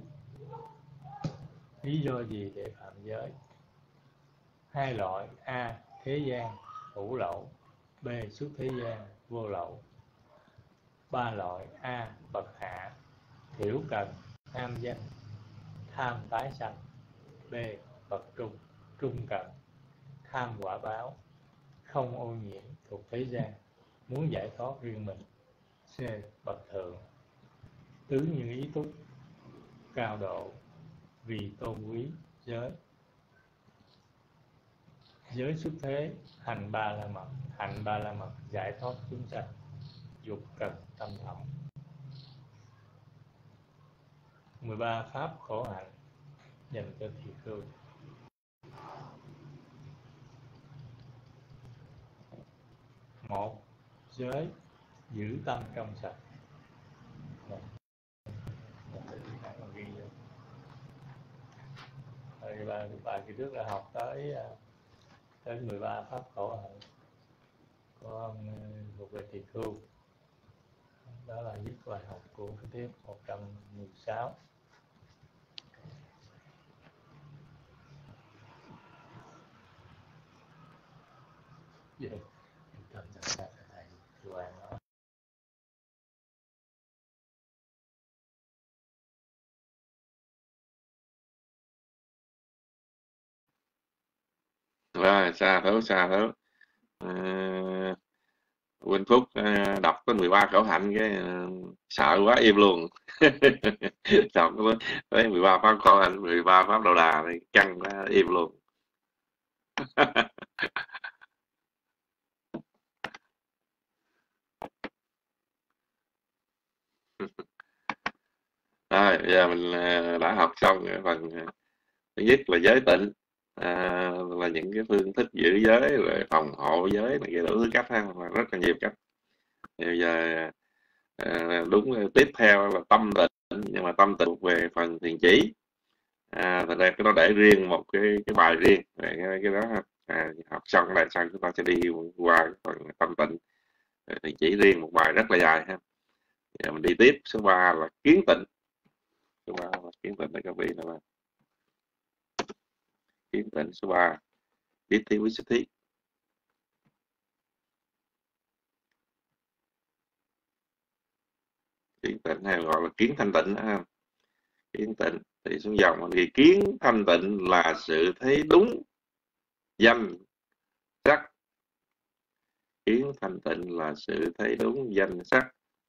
lý do gì để phạm giới. Hai loại. A, thế gian, hữu lậu. B, xuất thế gian, vô lậu. Ba loại. A, bậc hạ, thiểu cần, ham danh, tham tái sanh. B, bậc trung, trung cần, tham quả báo, không ô nhiễm thuộc thế gian, muốn giải thoát riêng mình. C, bậc thượng, tứ như ý túc, cao độ, vì tôn quý giới. Giới xuất thế, hành ba la mật, hạnh ba la mật giải thoát chúng sanh, dục cần tâm thầm. mười ba pháp khổ hạnh dành cho tỳ khưu. Một, giới giữ tâm trong sạch. Rồi bài bài kỳ trước là học tới tới mười ba pháp khổ hạnh của một vị tỳ khưu. Đó là viết bài học của cái tiếp một trăm mười sáu. Dạ, tâm thật ra thầy Hoàng đó. Rồi, xa thấu, xa thấu. À, Quỳnh Phúc à, đọc tới mười ba khẩu hạnh cái à, sợ quá im luôn. Đọc tới mười ba pháp khẩu hạnh, mười ba pháp đầu đà thì căng quá im luôn. Rồi, bây giờ mình à, đã học xong cái phần à, thứ nhất là giới tịnh, à, là những cái phương thức giữ giới, rồi phòng hộ giới này kia đủ thứ cách ha, mà rất là nhiều cách. Thì bây giờ à, đúng tiếp theo là tâm tịnh, nhưng mà tâm tịnh về phần thiền chỉ. À, thật ra cái đó để riêng một cái cái bài riêng về cái, cái đó. À, học xong cái này xong chúng ta sẽ đi qua phần tâm tịnh thì chỉ riêng một bài rất là dài ha. Giờ mình đi tiếp. Số ba là kiến tịnh. Số ba là kiến tịnh, để các vị là kiến tịnh số ba, biết thi với xuất thí. tịnh hay gọi là kiến thanh tịnh ha. Kiến tịnh thì xuống dòng mình ghi kiến thanh tịnh là sự thấy đúng danh sắc. Kiến thanh tịnh là sự thấy đúng danh sắc.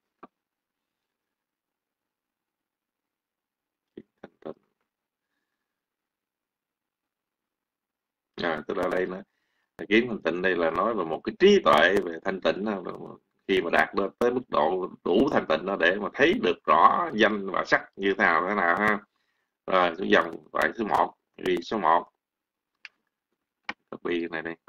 À, tức là đây nữa, kiến thanh tịnh đây là nói về một cái trí tuệ về thanh tịnh. Khi mà đạt được tới mức độ đủ thanh tịnh đó để mà thấy được rõ danh và sắc như thế nào thế nào ha. Rồi xuống dòng tại số một, ghi số một. Copy này đây.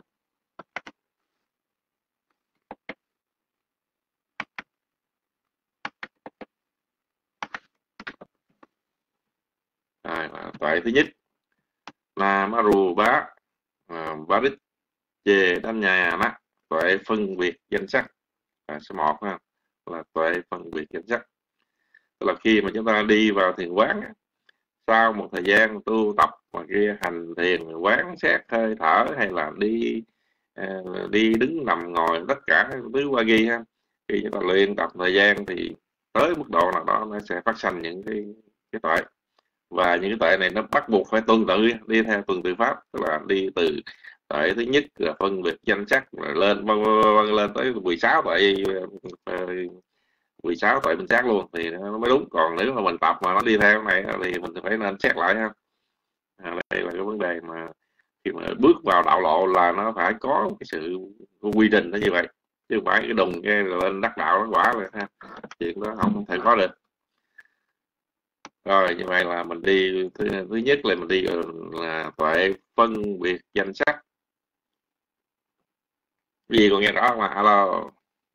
Rồi, tuệ thứ nhất là Maru Bá Bá Rít Chê Đam Nhà Má, tuệ phân biệt danh sắc. À, số một ha, là tuệ phân biệt danh sắc. Tức là khi mà chúng ta đi vào thiền quán, sau một thời gian tu tập mà kia hành thiền quán xét hơi thở hay là đi uh, đi đứng nằm ngồi tất cả thứ qua ghi ha, khi chúng ta luyện tập thời gian thì tới mức độ nào đó nó sẽ phát sinh những cái cái tuệ, và những cái tuệ này nó bắt buộc phải tuần tự đi theo tuần tự pháp, tức là đi từ tuệ thứ nhất là phân biệt danh sắc rồi lên vân vân lên tới mười sáu tuệ mười sáu tuệ minh sát luôn thì nó mới đúng. Còn nếu mà mình tập mà nó đi theo này thì mình phải nên xét lại ha. À, đây là cái vấn đề mà khi mà bước vào đạo lộ là nó phải có cái sự quy trình nó như vậy, chứ không phải cái đùng cái lên đắc đạo nó quả rồi ha, chuyện đó không thể có được. Rồi như vậy là mình đi thứ, thứ nhất là mình đi là tuệ phân biệt danh sắc. Gì còn nghe rõ không ạ? Alo.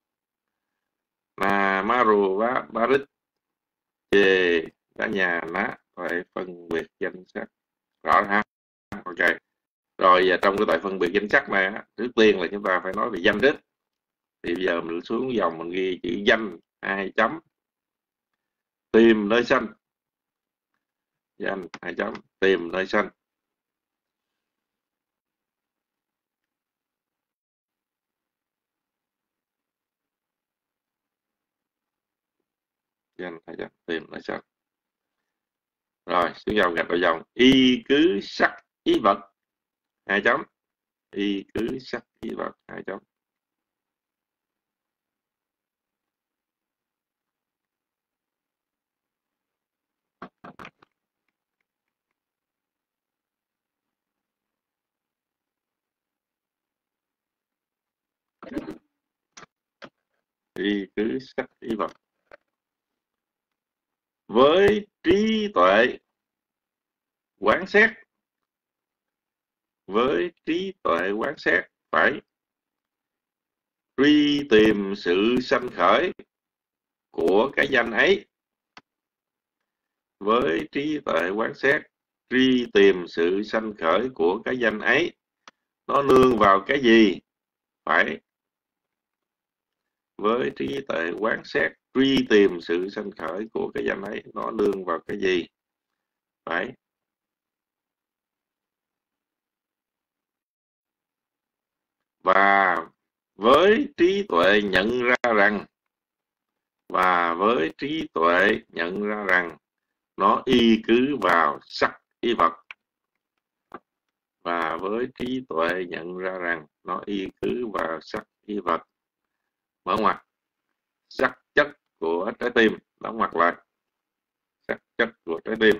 Là Maru Bá Bá Rít Chê Đá Nhà Ná, tuệ phân biệt danh sắc. Rõ ha? Ok. Rồi và trong cái tuệ phân biệt danh sắc này, trước tiên là chúng ta phải nói về danh trước. Thì bây giờ mình xuống dòng mình ghi chữ danh hai chấm, tìm nơi sanh. Danh hai chấm, tìm nơi sanh. Danh hai chấm, tìm nơi sanh. Rồi xuống dòng gạch vào dòng y cứ sắc ý vật hai chấm, y cứ sắc ý vật hai chấm. Y cứ sắc ý vật với trí tuệ quán xét, với trí tuệ quán xét phải truy tìm sự sanh khởi của cái danh ấy. Với trí tuệ quán xét truy tìm sự sanh khởi của cái danh ấy, nó nương vào cái gì? Phải với trí tuệ quán xét truy tìm sự sanh khởi của cái danh ấy, nó nương vào cái gì? Phải và với trí tuệ nhận ra rằng và với trí tuệ nhận ra rằng nó y cứ vào sắc y vật, và với trí tuệ nhận ra rằng nó y cứ vào sắc y vật. Mở ngoặc sắc chất của trái tim, đóng ngoặc lại sắc chất của trái tim.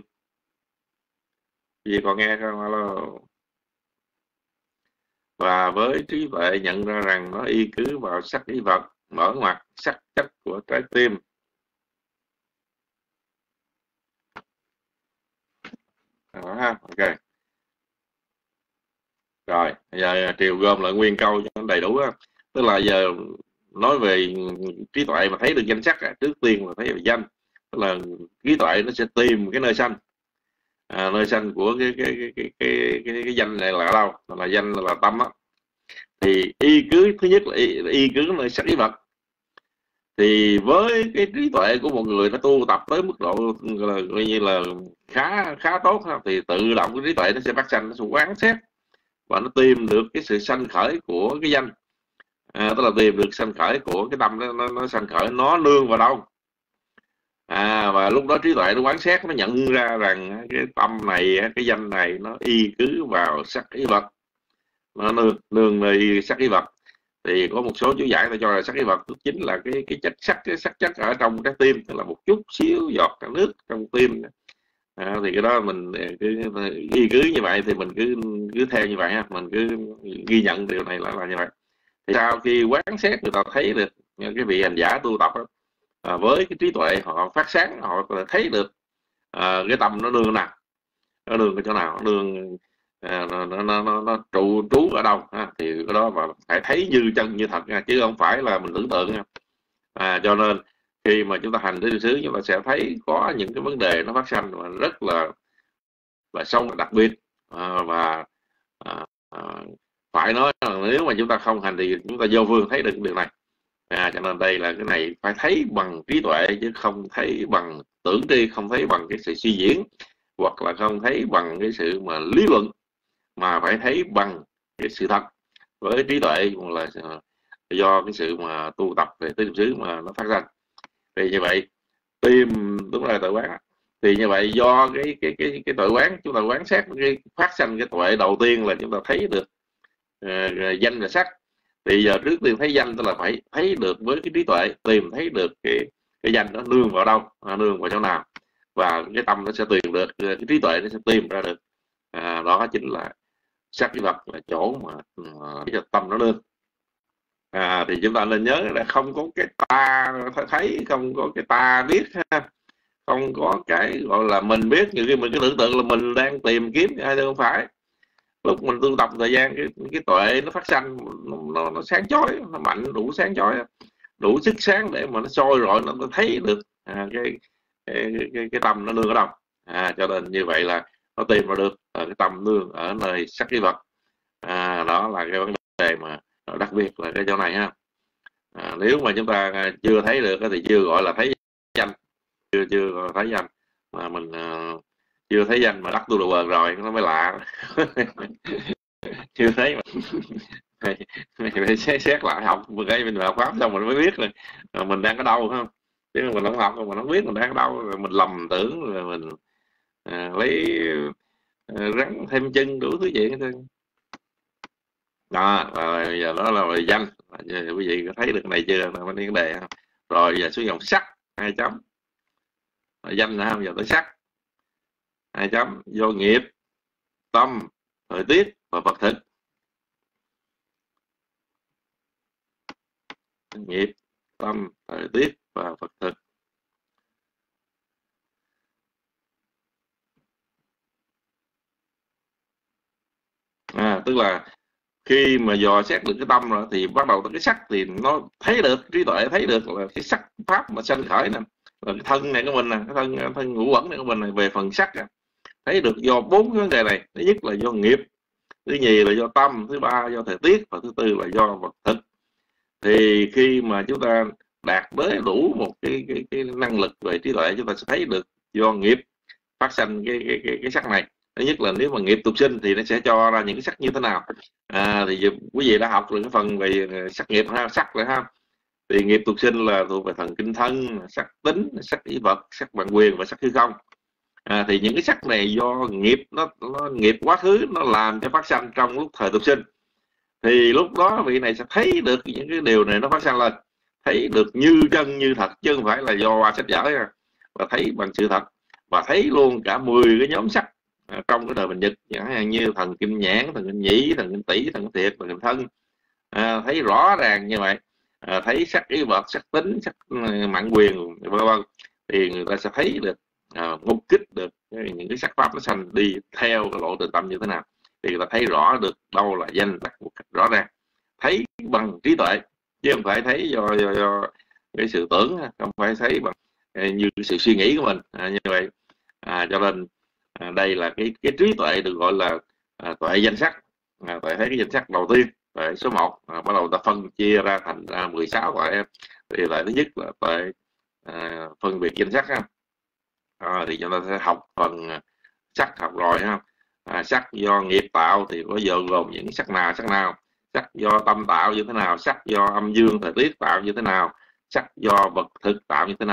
Gì còn nghe không? Alo. Và với trí tuệ nhận ra rằng nó y cứ vào sắc y vật, mở ngoặc sắc chất của trái tim. Đó ha, ok. Rồi, giờ Triều gom lại nguyên câu cho nó đầy đủ đó. Tức là giờ nói về trí tuệ mà thấy được danh sắc, trước tiên là thấy về danh. Tức là trí tuệ nó sẽ tìm cái nơi sanh. À, nơi sanh của cái cái cái cái cái, cái, cái danh này là ở đâu? Là danh là, là tâm á. Thì y cứ thứ nhất là y, y cứ nơi sắc ý vật. Thì với cái trí tuệ của một người nó tu tập tới mức độ là coi như là khá khá tốt ha, thì tự động cái trí tuệ nó sẽ phát sanh, nó sẽ quán xét và nó tìm được cái sự sanh khởi của cái danh. À, tức là tìm được sanh khởi của cái tâm đó, nó, nó sanh khởi nó nương vào đâu. À, và lúc đó trí tuệ nó quán xét, nó nhận ra rằng cái tâm này, cái danh này nó y cứ vào sắc ý vật, nó nương nương nơi sắc ý vật. Thì có một số chú giải ta cho là sắc ý vật chính là cái cái chất sắc, cái sắc chất ở trong trái tim, tức là một chút xíu giọt nước trong tim. À, thì cái đó mình cứ ghi cứ như vậy, thì mình cứ cứ theo như vậy ha, mình cứ ghi nhận điều này là, là như vậy. Thì sau khi quán xét, người ta thấy được cái vị hành giả tu tập đó, à, với cái trí tuệ họ phát sáng, họ thấy được à, cái tâm nó nương nào, nó nương cái chỗ nào, nó nương à, nó, nó, nó, nó, nó trụ trú ở đâu ha. Thì cái đó mà phải thấy như chân như thật nha, chứ không phải là mình tưởng tượng nha. À, cho nên khi mà chúng ta hành tứ niệm xứ, chúng ta sẽ thấy có những cái vấn đề nó phát sinh mà rất là là sâu đặc biệt, à, và à, à, phải nói là nếu mà chúng ta không hành thì chúng ta vô phương thấy được điều này. À, cho nên đây là cái này phải thấy bằng trí tuệ, chứ không thấy bằng tưởng tri, không thấy bằng cái sự suy diễn, hoặc là không thấy bằng cái sự mà lý luận, mà phải thấy bằng cái sự thật. Với trí tuệ cũng là do cái sự mà tu tập về tứ niệm xứ mà nó phát sinh. Thì như vậy tìm đúng là tuệ quán. Thì như vậy do cái cái cái cái tuệ quán, chúng ta quán xét cái phát sinh cái tuệ đầu tiên là chúng ta thấy được uh, danh và sắc. Thì giờ trước tiên thấy danh, tức là phải thấy được với cái trí tuệ, tìm thấy được cái cái danh nó nương vào đâu, à, nương vào chỗ nào, và cái tâm nó sẽ tìm được, cái trí tuệ nó sẽ tìm ra được. À, đó chính là sắc cái vật, là chỗ mà cái tâm nó nương. À, thì chúng ta nên nhớ là không có cái ta thấy, không có cái ta biết ha, không có cái gọi là mình biết. Nhiều khi mình cứ tưởng tượng là mình đang tìm kiếm, hay không phải. Lúc mình tu tập thời gian, cái cái tuệ nó phát sinh, nó, nó, nó sáng chói, nó mạnh, đủ sáng chói, đủ sức sáng để mà nó soi rọi, nó, nó thấy được à, cái, cái, cái cái tâm nó nương ở đâu. À, cho nên như vậy là nó tìm ra được à, cái tâm nương ở nơi sắc cái vật. À, đó là cái vấn đề mà đặc biệt là cái chỗ này ha. À, nếu mà chúng ta chưa thấy được thì chưa gọi là thấy danh, chưa chưa thấy danh, mà mình uh, chưa thấy danh mà đắc tu đồ quần rồi nó mới lạ. Chưa thấy mà mình phải xét, xét lại học một cái mình vào pháp xong mình mới biết là mình đang ở đâu không, chứ mình không học mình không biết mình đang ở đâu, rồi mình lầm tưởng, rồi mình à, lấy à, rắn thêm chân đủ thứ chuyện thôi. Đó, rồi giờ đó là về danh. Giờ quý vị có thấy được này chưa, là vấn đề không? Rồi giờ xuống dòng sắc, hai chấm. Rồi danh là không, giờ tới sắc, hai chấm. Do nghiệp, tâm, thời tiết và vật thực. Nghiệp, tâm, thời tiết và vật thực. À, tức là khi mà dò xét được cái tâm rồi thì bắt đầu tới cái sắc, thì nó thấy được, trí tuệ thấy được là cái sắc pháp mà sanh khởi nè, là cái thân này của mình nè, cái thân thân ngũ uẩn này của mình này, về phần sắc nè, thấy được do bốn cái vấn đề này. Thứ nhất là do nghiệp, thứ nhì là do tâm, thứ ba do thời tiết, và thứ tư là do vật thực. Thì khi mà chúng ta đạt tới đủ một cái, cái, cái năng lực về trí tuệ, chúng ta sẽ thấy được do nghiệp phát sinh cái, cái, cái, cái sắc này. Thứ nhất là nếu mà nghiệp tục sinh thì nó sẽ cho ra những cái sắc như thế nào. À, thì quý vị đã học được cái phần về sắc nghiệp ha, sắc rồi ha. Thì nghiệp tục sinh là thuộc về thần kinh thân, sắc tính, sắc ý vật, sắc bản quyền và sắc hư không. À, thì những cái sắc này do nghiệp nó, nó nghiệp quá khứ nó làm cho phát sinh trong lúc thời tục sinh. Thì lúc đó vị này sẽ thấy được những cái điều này nó phát sinh lên, thấy được như chân như thật, chứ không phải là do qua sách vở nha, và thấy bằng sự thật, và thấy luôn cả mười cái nhóm sắc à, trong cái đời bình nhật, chẳng hạn như thần kinh nhãn, thần kinh nhĩ, thần kinh tỷ, thần kinh thiệt, thần kinh thân. À, thấy rõ ràng như vậy. À, thấy sắc ý vật, sắc tính, sắc mạng quyền, vân vân, thì người ta sẽ thấy được à, mục kích được những cái sắc pháp nó sanh đi theo cái lộ trình tâm như thế nào. Thì người ta thấy rõ được đâu là danh sắc một cách rõ ràng, thấy bằng trí tuệ, chứ không phải thấy do, do, do cái sự tưởng, không phải thấy bằng như sự suy nghĩ của mình. À, như vậy à, cho nên à, đây là cái cái trí tuệ được gọi là à, tuệ danh sắc. À, tuệ thấy cái danh sắc đầu tiên, tuệ số một. À, bắt đầu ta phân chia ra thành à, mười sáu tuệ. Thì tuệ thứ nhất là tuệ à, phân biệt danh sắc ha. À, thì chúng ta sẽ học phần sắc học rồi ha. À, sắc do nghiệp tạo thì có giờ gồm những sắc nào sắc nào, sắc do tâm tạo như thế nào, sắc do âm dương thời tiết tạo như thế nào, sắc do vật thực tạo như thế nào.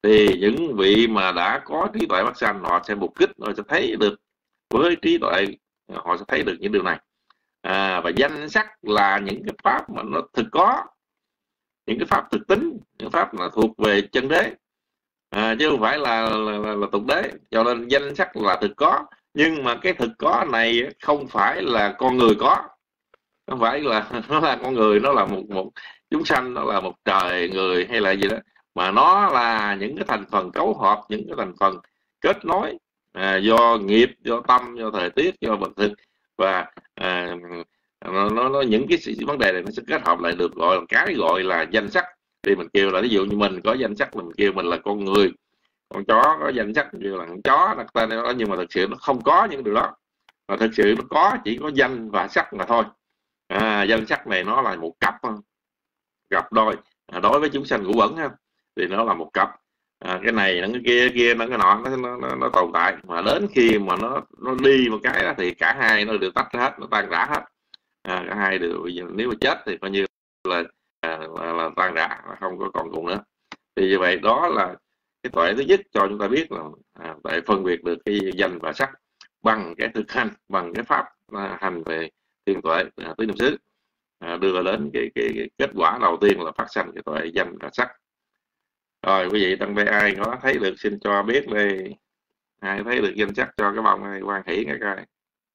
thì những vị mà đã có trí tuệ vắc sanh họ sẽ mục kích, họ sẽ thấy được với trí tuệ, họ sẽ thấy được những điều này. À, và danh sắc là những cái pháp mà nó thực có, những cái pháp thực tính, những pháp là thuộc về chân đế, à, chứ không phải là, là, là, là tục đế. Cho nên danh sắc là thực có, nhưng mà cái thực có này không phải là con người có, không phải là nó là con người, nó là một một chúng sanh, nó là một trời người hay là gì đó, mà nó là những cái thành phần cấu hợp, những cái thành phần kết nối, à, do nghiệp, do tâm, do thời tiết, do vật thực, và à, nó, nó, nó những cái vấn đề này nó sẽ kết hợp lại được gọi là cái gọi là danh sắc. Thì mình kêu là ví dụ như mình có danh sắc, mình kêu mình là con người, con chó có danh sắc kêu là con chó đặt tên đó, nhưng mà thực sự nó không có những điều đó, mà thực sự nó có chỉ có danh và sắc mà thôi. À, danh sắc này nó là một cặp, cặp đôi, à, đối với chúng sanh ngũ uẩn ha, thì nó là một cặp, à, cái này nó cái kia kia nó cái nọ nó, nó, nó, nó tồn tại, mà đến khi mà nó nó đi một cái đó, thì cả hai nó đều tách hết, nó tan rã hết, à, cả hai đều, nếu mà chết thì coi như là, à, là, là tan rã, không có còn cùng nữa. Thì như vậy đó là cái tuệ thứ nhất cho chúng ta biết là à, để phân biệt được cái danh và sắc bằng cái thực hành, bằng cái pháp à, hành về thiền tuệ à, tứ niệm xứ, à, đưa đến cái, cái, cái kết quả đầu tiên là phát sanh cái tuệ danh và sắc. Rồi quý vị trong đây ai có thấy được xin cho biết đây, ai thấy được danh sắc cho cái bông này quan hỷ cái coi.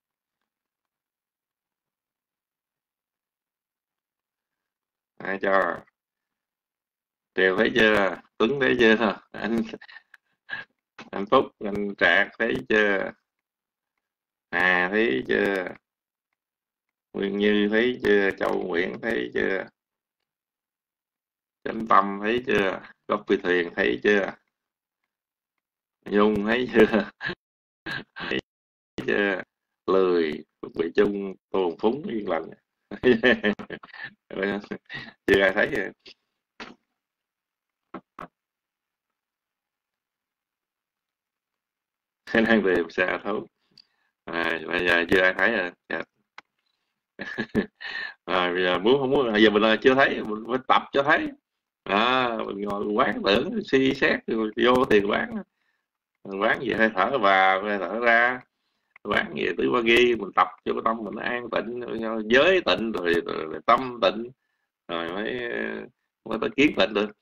Ai cho? Triều thấy chưa? Tuấn thấy chưa? Anh anh Phúc, anh Trạc thấy chưa? Hà thấy chưa? Nguyên Như thấy chưa? Châu Nguyễn thấy chưa? Chánh Tâm thấy chưa? Gốc Phi Thuyền thấy chưa? Nhung thấy chưa? Thấy chưa? Lười bị chung tuồn phúng yên lành. Chưa ai thấy rồi. Đang tìm xa thấu. À, bây giờ chưa ai thấy rồi. Dạ. À, bây giờ muốn không muốn, bây giờ mình chưa thấy, mình phải tập cho thấy. À, mình ngồi quán tưởng suy xét rồi vô thiền quán, quán về hơi thở vào, hơi thở ra, quán về tứ ba ghi, mình tập cho cái tâm mình an tịnh, giới tịnh rồi, rồi, rồi tâm tịnh, rồi mới mới tới kiến tịnh được.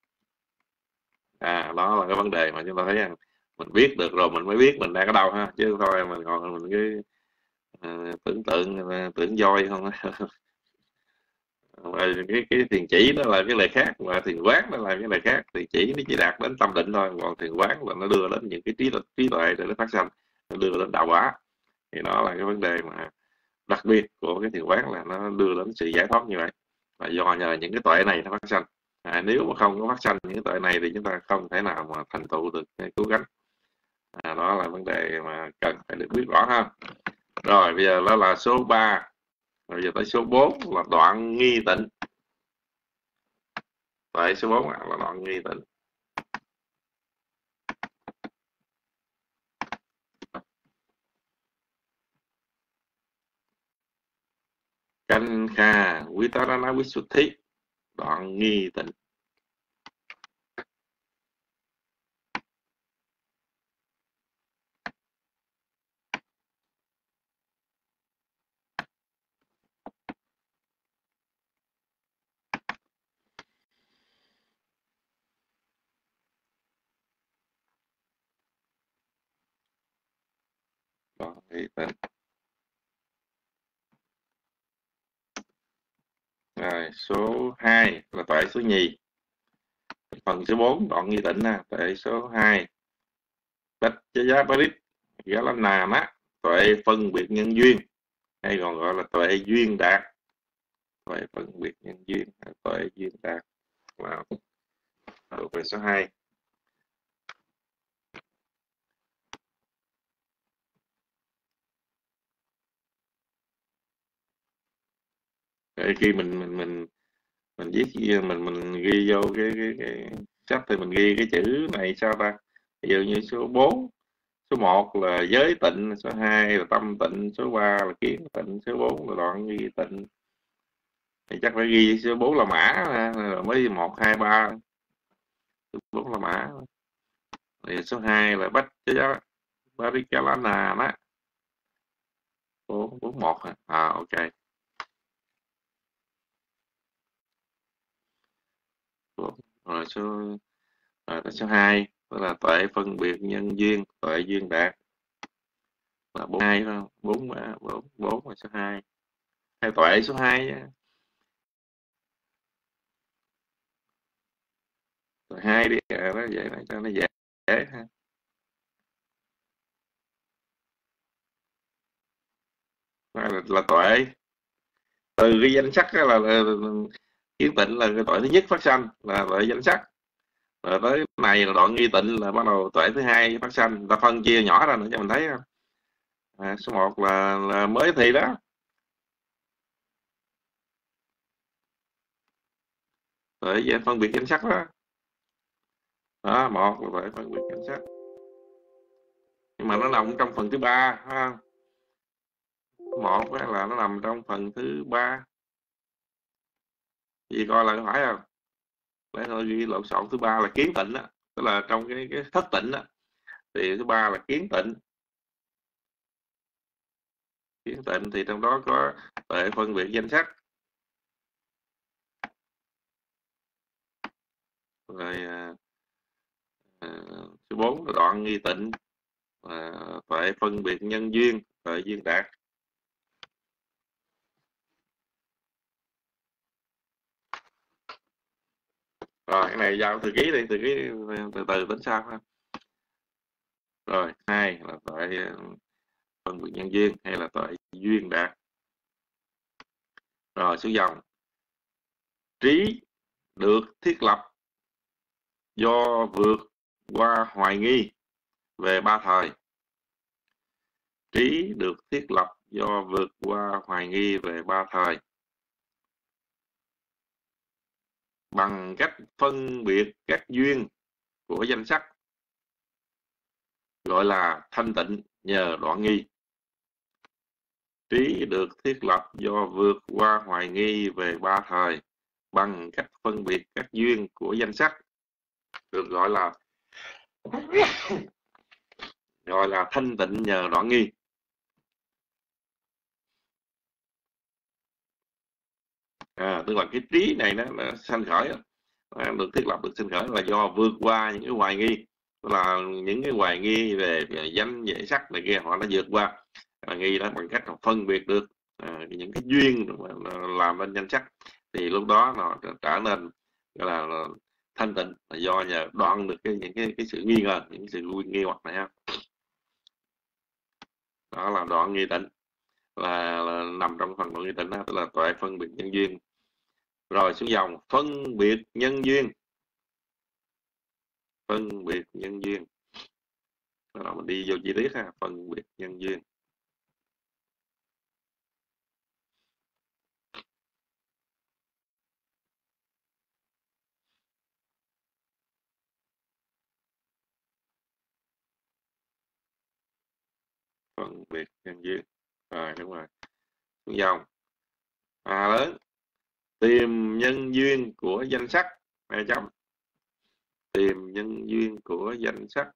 À, đó là cái vấn đề mà chúng ta thấy rằng mình biết được rồi mình mới biết mình đang ở đâu ha, chứ thôi mình còn mình cứ uh, tưởng tượng tưởng voi không. Và cái cái thiền chỉ nó là cái lời khác, và thiền quán nó là cái lời khác. Thiền chỉ nó chỉ đạt đến tâm định thôi, còn thiền quán là nó đưa đến những cái trí trí tuệ để nó phát sanh, nó đưa đến đạo quả. Thì đó là cái vấn đề mà đặc biệt của cái thiền quán, là nó đưa đến sự giải thoát như vậy, và do nhờ những cái tuệ này nó phát sanh. À, nếu mà không có phát sanh những cái tuệ này thì chúng ta không thể nào mà thành tựu được cái cứu cánh. À, đó là vấn đề mà cần phải được biết rõ ha. Rồi bây giờ đó là số ba. Bây giờ tới số bốn là đoạn nghi tịnh. Tại số bốn là đoạn nghi tịnh. Canh kha vitarana visuddhi, đoạn nghi tịnh. Đoạn nghi tịnh. Rồi số hai là tuệ số nhì. Phần số bốn đoạn nghi tịnh nè, tuệ số hai. Bách giá parit giá là nà má, tuệ phân biệt nhân duyên, hay còn gọi là tuệ duyên đạt. Tuệ phân biệt nhân duyên, tuệ duyên đạt là tuệ số hai. Khi mình mình mình mình viết mình mình ghi vô cái cái, cái sách thì mình ghi cái chữ này sao ta? Ví dụ như số bốn, số một là giới tịnh, số hai là tâm tịnh, số ba là kiến tịnh, số bốn là đoạn nghi tịnh. Thì chắc phải ghi số bốn là mã rồi mới một hai ba. Số bốn là mã. Thì số hai là Bách Chá Parikalana đó. bốn bốn một hả? À ok. Rồi số rồi tới số hai đó là tuệ phân biệt nhân duyên, tuệ duyên đạt là bốn hai không? bốn bốn bốn là số hai. Hay tuệ số hai á. Tuệ hai đi à, đó vậy đó cho nó dễ dễ ha. Là, là tuệ từ cái danh sắc đó là, là, là kiến tịnh là cái tuệ thứ nhất phát sanh là tuệ danh sắc. Rồi tới này là đoạn nghi tịnh là bắt đầu tuệ thứ hai phát sanh, ta phân chia nhỏ ra nữa cho mình thấy không? À, số một là, là mới thì đó, tuệ phân biệt danh sắc đó. Đó, một là tuệ phân biệt danh sắc, nhưng mà nó nằm trong phần thứ ba ha. Một là nó nằm trong phần thứ ba, gì coi là phải không? Để thôi ghi lộn xộn. Thứ ba là kiến tịnh đó, tức là trong cái, cái thất tịnh đó, thì thứ ba là kiến tịnh. Kiến tịnh thì trong đó có tuệ phân biệt danh sắc. Rồi à, à, số bốn là đoạn nghi tịnh, à, tuệ phân biệt nhân duyên, tuệ duyên đạt. Rồi cái này giao từ ký đi, từ ký từ từ tính sao ha. Rồi hai là tuệ phân biệt nhân duyên hay là tuệ duyên đạt. Rồi số dòng trí được thiết lập do vượt qua hoài nghi về ba thời. Trí được thiết lập do vượt qua hoài nghi về ba thời bằng cách phân biệt các duyên của danh sắc, gọi là thanh tịnh nhờ đoạn nghi. Trí được thiết lập do vượt qua hoài nghi về ba thời bằng cách phân biệt các duyên của danh sắc, được gọi là gọi là thanh tịnh nhờ đoạn nghi. À, tức là cái trí này nó, nó sanh khởi, à, được thiết lập, được sanh khởi là do vượt qua những cái hoài nghi, là những cái hoài nghi về, về danh về sắc này kia, họ đã vượt qua à, nghi đó bằng cách họ phân biệt được à, những cái duyên làm nên danh sắc, thì lúc đó nó trở nên gọi là, là thanh tịnh, là do nhờ đoạn được cái những cái cái sự nghi ngờ, những sự nghi hoặc này ha. Đó là đoạn nghi tịnh, là, là nằm trong phần đoạn nghi tịnh đó, tức là tuệ phân biệt nhân duyên. Rồi xuống dòng phân biệt nhân duyên, phân biệt nhân duyên, đó mình đi vô chi tiết ha. Phân biệt nhân duyên, phân biệt nhân duyên. Rồi đúng rồi. Xuống dòng à lớn tìm nhân duyên của danh sắc, hai chấm, tìm nhân duyên của danh sắc.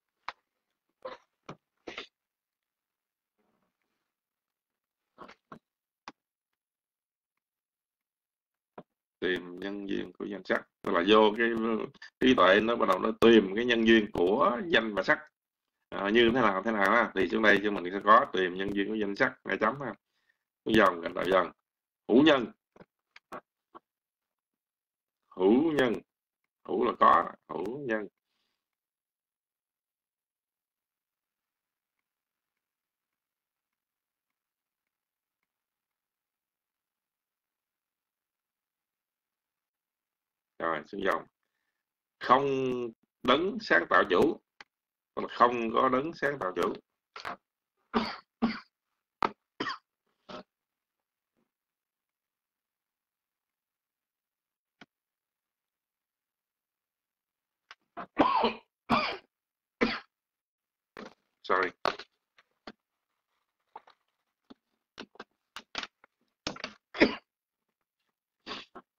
Tìm nhân duyên của danh sắc, tức là vô cái trí tuệ nó bắt đầu nó tìm cái nhân duyên của danh và sắc à, như thế nào thế nào á, thì xuống đây cho mình sẽ có tìm nhân duyên của danh sắc, hai chấm ha. Dòng gần đại dần hữu nhân, hữu nhân, hữu là có, hữu nhân. Rồi xuống dòng không đấng sáng tạo chủ, không có đấng sáng tạo chủ. Sorry.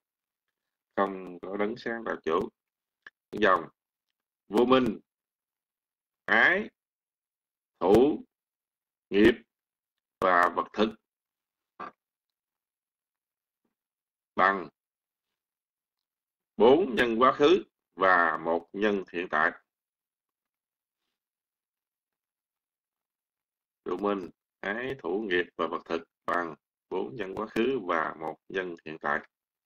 Không có đấng sáng tạo chủ. Dòng vô minh ái, thủ, nghiệp và vật thực bằng bốn nhân quá khứ và một nhân hiện tại. Vô minh, ái, thủ, nghiệp và vật thực bằng bốn nhân quá khứ và một nhân hiện tại.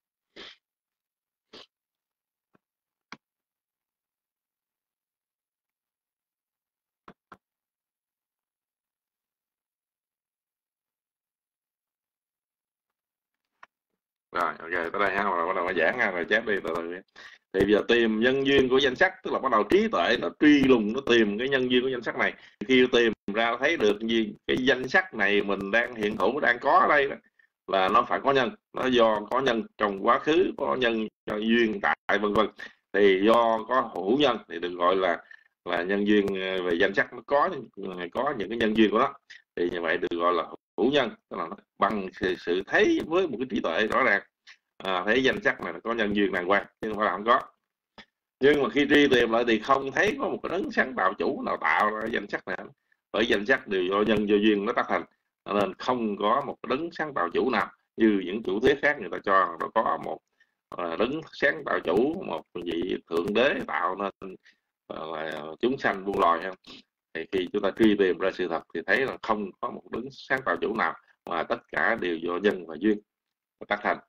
Rồi, ok, tới đây ha, bắt đầu giảng ha, rồi chép đi từ từ. Thì bây giờ tìm nhân duyên của danh sắc, tức là bắt đầu trí tuệ nó truy lùng, nó tìm cái nhân duyên của danh sắc này. Khi tìm ra thấy được gì cái danh sắc này mình đang hiện hữu, đang có ở đây đó, là nó phải có nhân, nó do có nhân trong quá khứ, có nhân cho duyên tại vân vân. Thì do có hữu nhân thì được gọi là là nhân duyên về danh sắc, nó có có những cái nhân duyên của nó. Thì như vậy được gọi là hữu nhân, tức là bằng sự, sự thấy với một cái trí tuệ rõ ràng, à, thấy danh sắc này có nhân duyên đàng hoàng, chứ không phải là không có. Nhưng mà khi truy tìm lại thì không thấy có một cái đấng sáng tạo chủ nào tạo ra danh sắc này, bởi danh sắc đều do nhân do duyên nó tác thành, nên không có một cái đấng sáng tạo chủ nào như những chủ thuyết khác người ta cho nó có một uh, đấng sáng tạo chủ, một vị thượng đế tạo nên uh, là chúng sanh buôn loài. Thì khi chúng ta truy tìm ra sự thật thì thấy là không có một đấng sáng tạo chủ nào, mà tất cả đều do nhân và duyên tác thành.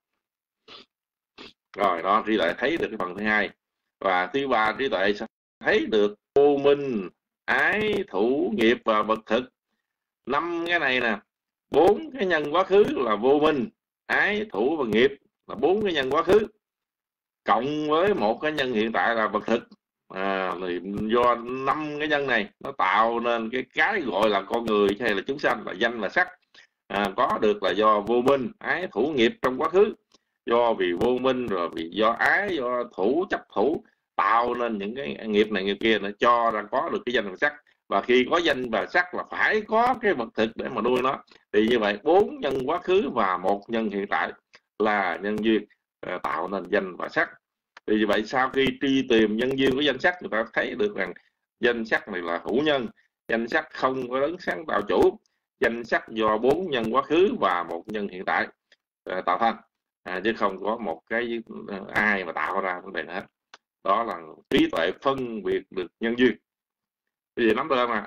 Rồi đó, trí tuệ thấy được cái phần thứ hai. Và thứ ba, trí tuệ sẽ thấy được vô minh, ái, thủ, nghiệp và vật thực. Năm cái này nè, bốn cái nhân quá khứ là vô minh, ái, thủ và nghiệp, là bốn cái nhân quá khứ, cộng với một cái nhân hiện tại là vật thực. À, thì do năm cái nhân này nó tạo nên cái cái gọi là con người hay là chúng sanh, là danh và sắc. À, có được là do vô minh, ái, thủ, nghiệp trong quá khứ. Do vì vô minh, rồi vì do ái, do thủ, chấp thủ, tạo nên những cái nghiệp này nghiệp kia, nó cho ra có được cái danh và sắc. Và khi có danh và sắc là phải có cái vật thực để mà nuôi nó. Thì như vậy bốn nhân quá khứ và một nhân hiện tại là nhân duyên uh, tạo nên danh và sắc. Thì như vậy sau khi truy tìm nhân duyên của danh sắc, người ta thấy được rằng danh sắc này là hữu nhân, danh sắc không có đấng sáng tạo chủ, danh sắc do bốn nhân quá khứ và một nhân hiện tại uh, tạo thành, à, chứ không có một cái uh, ai mà tạo ra vấn đề hết. Đó là trí tuệ phân biệt được nhân duyên. Bây giờ nắm được không ạ?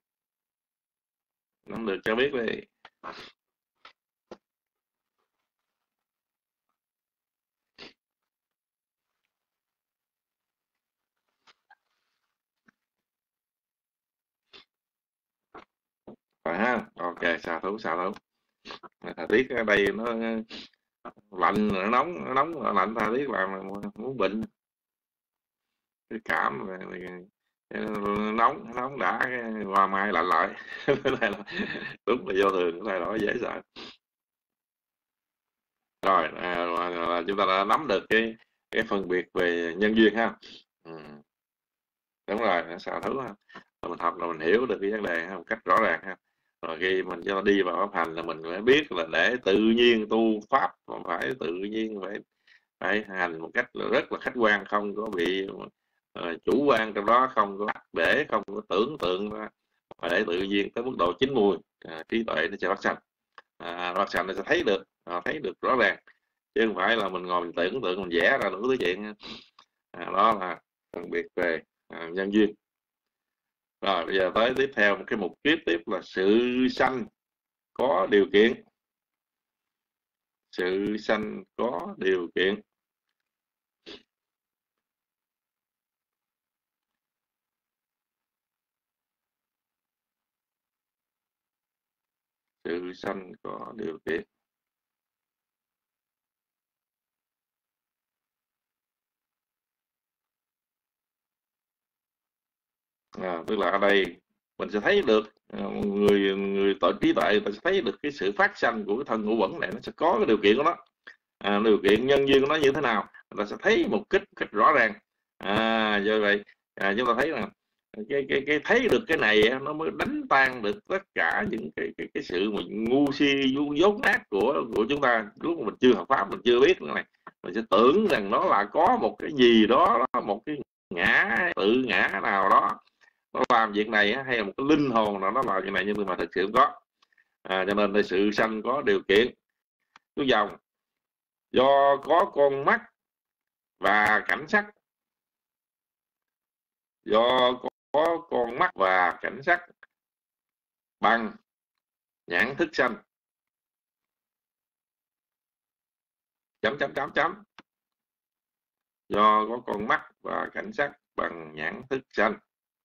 Nắm được cho biết đi. Rồi ha, ok, xả thú, xả thú. Thời tiết ở đây nó lạnh, nó nóng, nó nóng, nó lạnh, thời tiết là muốn bệnh. Cái cảm nóng nóng đã qua mai lạnh lại. Này là đúng là vô thường, cái này đó dễ sợ. Rồi à, là, là chúng ta đã nắm được cái cái phân biệt về nhân duyên ha. Ừ. Đúng rồi, xả thú ha. Mình học là mình hiểu được cái vấn đề ha, một cách rõ ràng ha. Rồi khi mình cho đi vào pháp hành là mình phải biết là để tự nhiên tu pháp mà phải tự nhiên, phải phải hành một cách rất là khách quan, không có bị uh, chủ quan trong đó, không có để không có tưởng tượng ra, mà để tự nhiên tới mức độ chín mùi, uh, trí tuệ nó sẽ phát sanh, uh, phát sanh nó sẽ thấy được, uh, thấy được rõ ràng, chứ không phải là mình ngồi mình tưởng tượng mình vẽ ra đủ thứ chuyện. Uh, đó là phân biệt về uh, nhân duyên. Rồi bây giờ tới tiếp theo một cái mục tiếp tiếp là sự sanh có điều kiện. Sự sanh có điều kiện. Sự sanh có điều kiện. À, tức là ở đây mình sẽ thấy được người người tội trí tuệ, ta sẽ thấy được cái sự phát sanh của cái thân ngũ uẩn này, nó sẽ có cái điều kiện của nó, à, điều kiện nhân duyên của nó như thế nào, ta sẽ thấy một cách cách rõ ràng. À, do vậy à, chúng ta thấy là cái cái cái thấy được cái này nó mới đánh tan được tất cả những cái cái, cái sự mình ngu si dốt nát của của chúng ta. Lúc mà mình chưa học pháp, mình chưa biết cái này, mình sẽ tưởng rằng nó là có một cái gì đó, một cái ngã tự ngã nào đó nó làm việc này hay là một cái linh hồn nào nó làm việc này, nhưng mà thực sự không có. À, cho nên là sự sanh có điều kiện. Tôi dòng do có con mắt và cảnh sắc, do có con mắt và cảnh sắc bằng nhãn thức sanh. Chấm chấm chấm chấm. Do có con mắt và cảnh sắc bằng nhãn thức sanh.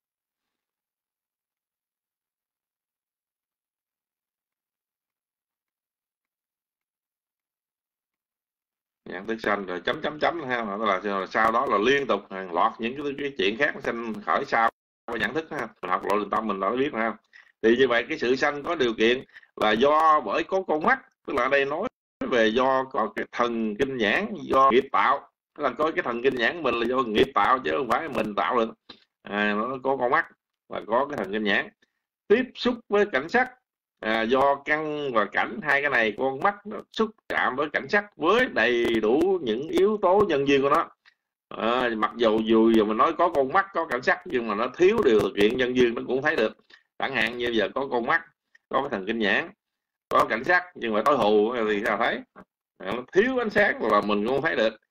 Nhãn thức sanh rồi chấm chấm chấm ha, đó là, là sau đó là liên tục hàng loạt những cái, cái chuyện khác nó sanh khởi sau với nhãn thức ha. Mình học lộ trình tâm mình đã biết ha. Thì như vậy cái sự sanh có điều kiện là do bởi có con mắt, tức là ở đây nói về do có cái thần kinh nhãn, do nghiệp tạo, tức là có cái thần kinh nhãn mình là do nghiệp tạo chứ không phải mình tạo được. À, nó có con mắt và có cái thần kinh nhãn tiếp xúc với cảnh sắc. À, do căn và cảnh hai cái này, con mắt nó xúc chạm với cảnh sắc với đầy đủ những yếu tố nhân duyên của nó. À, mặc dù dù giờ mình nói có con mắt có cảnh sắc nhưng mà nó thiếu điều kiện nhân duyên nó cũng thấy được. Chẳng hạn như giờ có con mắt, có cái thần kinh nhãn, có cảnh sắc nhưng mà tối hù thì sao thấy? À, nó thiếu ánh sáng là mình cũng thấy được.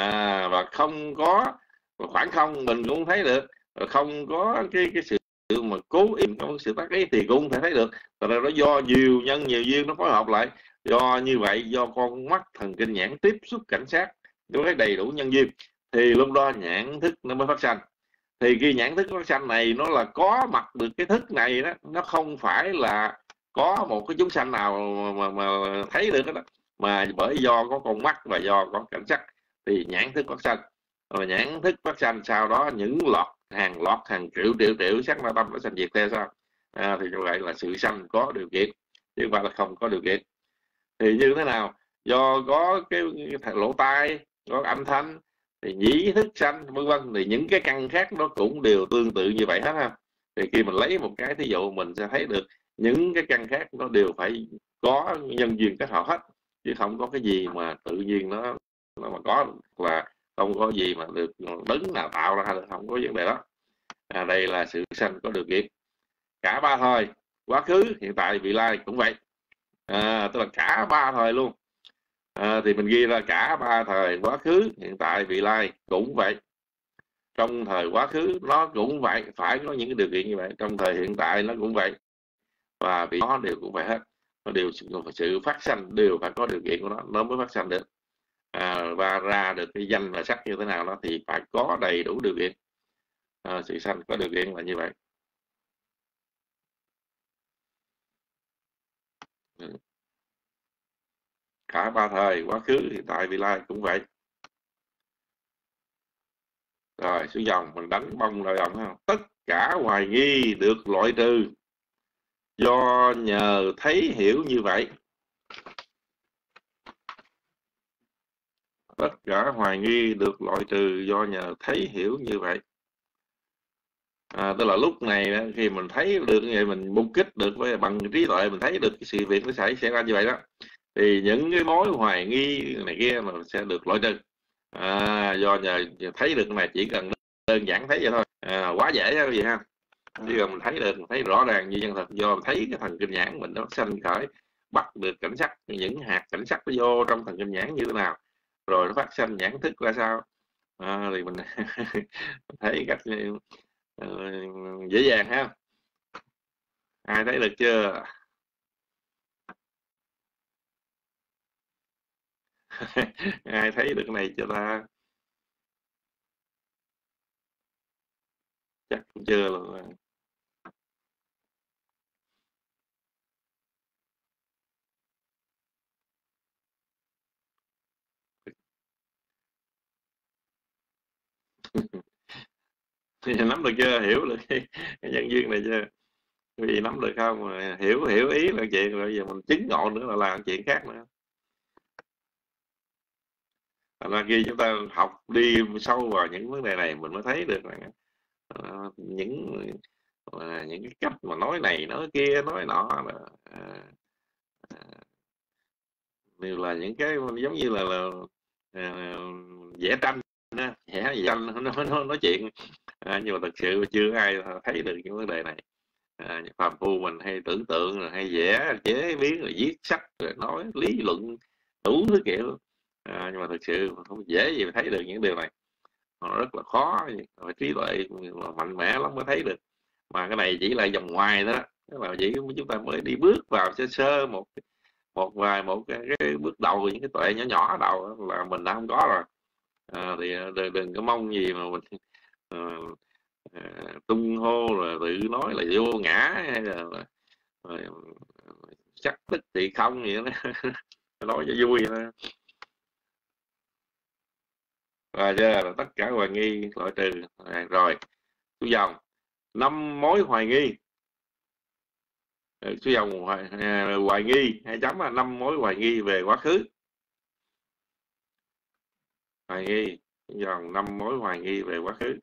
À, và không có khoảng không mình cũng thấy được, không có cái cái sự mà cố ý, có sự tác ý thì cũng thể thấy được. Tại nó do nhiều nhân nhiều duyên nó phối hợp lại. Do như vậy, do con mắt thần kinh nhãn tiếp xúc cảnh sát với đầy đủ nhân duyên thì lúc đó nhãn thức nó mới phát sanh. Thì khi nhãn thức phát sanh này nó là có mặt được cái thức này đó, nó không phải là có một cái chúng sanh nào mà, mà thấy được đó, mà bởi do có con mắt và do có cảnh sắc thì nhãn thức phát sanh. Rồi nhãn thức phát sanh sau đó những loạt hàng loạt hàng triệu triệu triệu sắc na tâm nó sanh diệt theo sao. À, thì như vậy là sự sanh có điều kiện chứ không phải là không có điều kiện. Thì như thế nào? Do có cái, cái lỗ tai, có âm thanh thì nhĩ thức sanh vân vân, thì những cái căn khác nó cũng đều tương tự như vậy hết ha. Thì khi mình lấy một cái thí dụ mình sẽ thấy được những cái căn khác nó đều phải có nhân duyên kết hợp hết, chứ không có cái gì mà tự nhiên nó, nó mà có, là không có gì mà được đấng nào tạo ra, không có vấn đề đó. À, đây là sự sanh có điều kiện. Cả ba thời, quá khứ, hiện tại, vị lai cũng vậy. À, tức là cả ba thời luôn. À, thì mình ghi ra cả ba thời, quá khứ, hiện tại, vị lai cũng vậy. Trong thời quá khứ nó cũng vậy, phải có những cái điều kiện như vậy. Trong thời hiện tại nó cũng vậy, và vì nó đều cũng vậy hết. Nó đều sự phát sanh đều phải có điều kiện của nó, nó mới phát sanh được. À, và ra được cái danh và sắc như thế nào đó thì phải có đầy đủ điều kiện. À, sự sanh có điều kiện là như vậy. Cả ba thời, quá khứ, hiện tại, vị lai cũng vậy. Rồi xuống dòng mình đánh bông lại dòng không? Tất cả hoài nghi được loại trừ do nhờ thấy hiểu như vậy. Tất cả hoài nghi được loại trừ do nhờ thấy hiểu như vậy. À, tức là lúc này khi mình thấy được như vậy, mình mục kích được với bằng trí tuệ, mình thấy được cái sự việc nó xảy xảy ra như vậy đó, thì những cái mối hoài nghi này kia mà sẽ được loại trừ. À, do nhờ thấy được này, chỉ cần đơn giản thấy vậy thôi. À, quá dễ đó gì ha. Chứ còn mình thấy được, mình thấy rõ ràng như chân thật, do mình thấy cái thần kinh nhãn mình nó sanh khởi, bắt được cảnh sắc, những hạt cảnh sắc nó vô trong thần kinh nhãn như thế nào, rồi nó phát sanh nhãn thức ra sao. À, thì mình thấy cách uh, dễ dàng ha. Ai thấy được chưa? Ai thấy được cái này chưa ta? Chắc cũng chưa luôn. Nắm được chưa? Hiểu được cái, cái nhân duyên này chưa? Vì nắm được không? Mà hiểu hiểu ý là chuyện rồi, giờ mình chứng ngộ nữa là làm chuyện khác nữa. Là khi chúng ta học đi sâu vào những vấn đề này mình mới thấy được là uh, những uh, những cái cách mà nói này nói kia nói nọ là uh, uh, đều là những cái giống như là, là uh, vẽ tranh vẽ tranh nói, nói, nói chuyện À, nhưng mà thực sự chưa ai thấy được những vấn đề này. À, phàm phu mình hay tưởng tượng rồi hay vẽ chế biến rồi viết sách rồi nói lý luận đủ thứ kiểu, à, nhưng mà thực sự không dễ gì mà thấy được những điều này, nó rất là khó, rồi trí tuệ mạnh mẽ lắm mới thấy được, mà cái này chỉ là vòng ngoài đó, tức là chỉ chúng ta mới đi bước vào sơ sơ một một vài một cái, cái bước đầu, những cái tuệ nhỏ nhỏ đầu là mình đã không có rồi. À, thì đừng, đừng có mong gì mà mình uh, À, tung hô rồi tự nói là vô ngã hay là, là, là chắc tích thì không vậy đó. Nói cho vui thôi. Và giờ là tất cả hoài nghi loại trừ. À, rồi số dòng năm mối hoài nghi, số dòng hoài, à, hoài nghi hai chấm là năm mối hoài nghi về quá khứ. Hoài nghi dòng năm mối hoài nghi về quá khứ.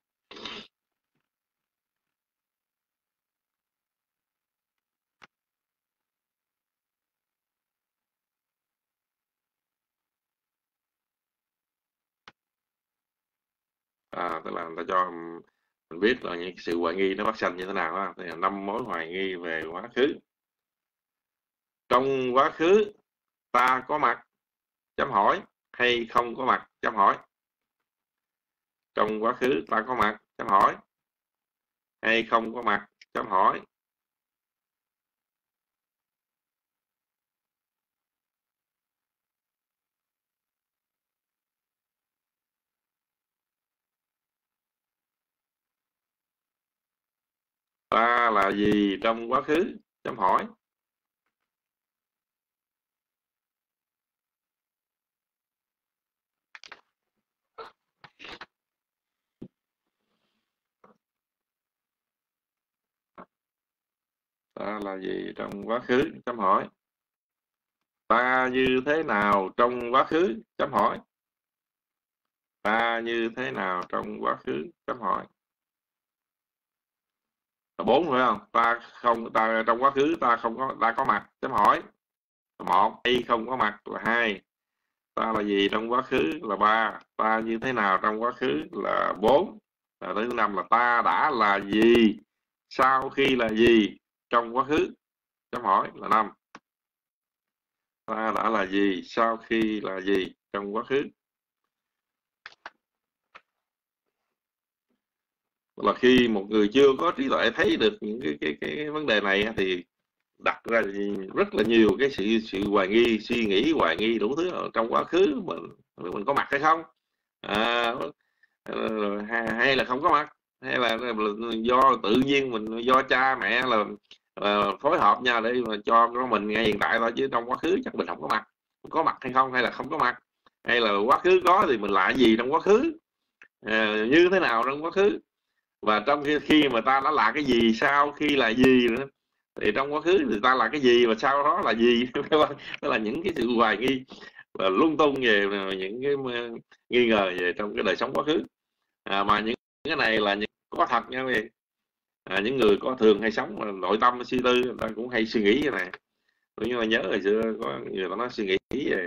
À, tức là người ta cho mình biết là những sự hoài nghi nó phát sinh như thế nào đó. Thì là năm mối hoài nghi về quá khứ. Trong quá khứ ta có mặt chấm hỏi hay không có mặt chấm hỏi. Trong quá khứ ta có mặt chấm hỏi hay không có mặt chấm hỏi. Ta là gì trong quá khứ chấm hỏi. Ta là gì trong quá khứ chấm hỏi. Ta như thế nào trong quá khứ chấm hỏi. Ta như thế nào trong quá khứ chấm hỏi. Là bốn phải không? Ta không ta trong quá khứ ta không có ta có mặt chấm hỏi là một, hay không có mặt là hai. Ta là gì trong quá khứ là ba. Ta như thế nào trong quá khứ là bốn. Và tới thứ năm là ta đã là gì sau khi là gì trong quá khứ chấm hỏi là năm. Ta đã là gì sau khi là gì trong quá khứ. Là khi một người chưa có trí tuệ thấy được những cái cái cái vấn đề này thì đặt ra rất là nhiều cái sự sự hoài nghi, suy nghĩ hoài nghi đủ thứ ở trong quá khứ mình mình có mặt hay không, à, hay là không có mặt, hay là do tự nhiên mình, do cha mẹ là, là phối hợp nhau để mà cho con mình ngay hiện tại thôi, chứ trong quá khứ chắc mình không có mặt. Có mặt hay không hay là không có mặt, hay là quá khứ có thì mình là gì trong quá khứ, à, như thế nào trong quá khứ. Và trong khi, khi mà ta đã là cái gì sau khi là gì nữa, thì trong quá khứ thì ta là cái gì và sau đó là gì. Đó là những cái sự hoài nghi và lung tung về những cái nghi ngờ về trong cái đời sống quá khứ, à, mà những cái này là những có thật nha quý vị. À, những người có thường hay sống mà nội tâm suy tư, người ta cũng hay suy nghĩ cái này. Nhưng mà nhớ hồi xưa có người ta nói suy nghĩ về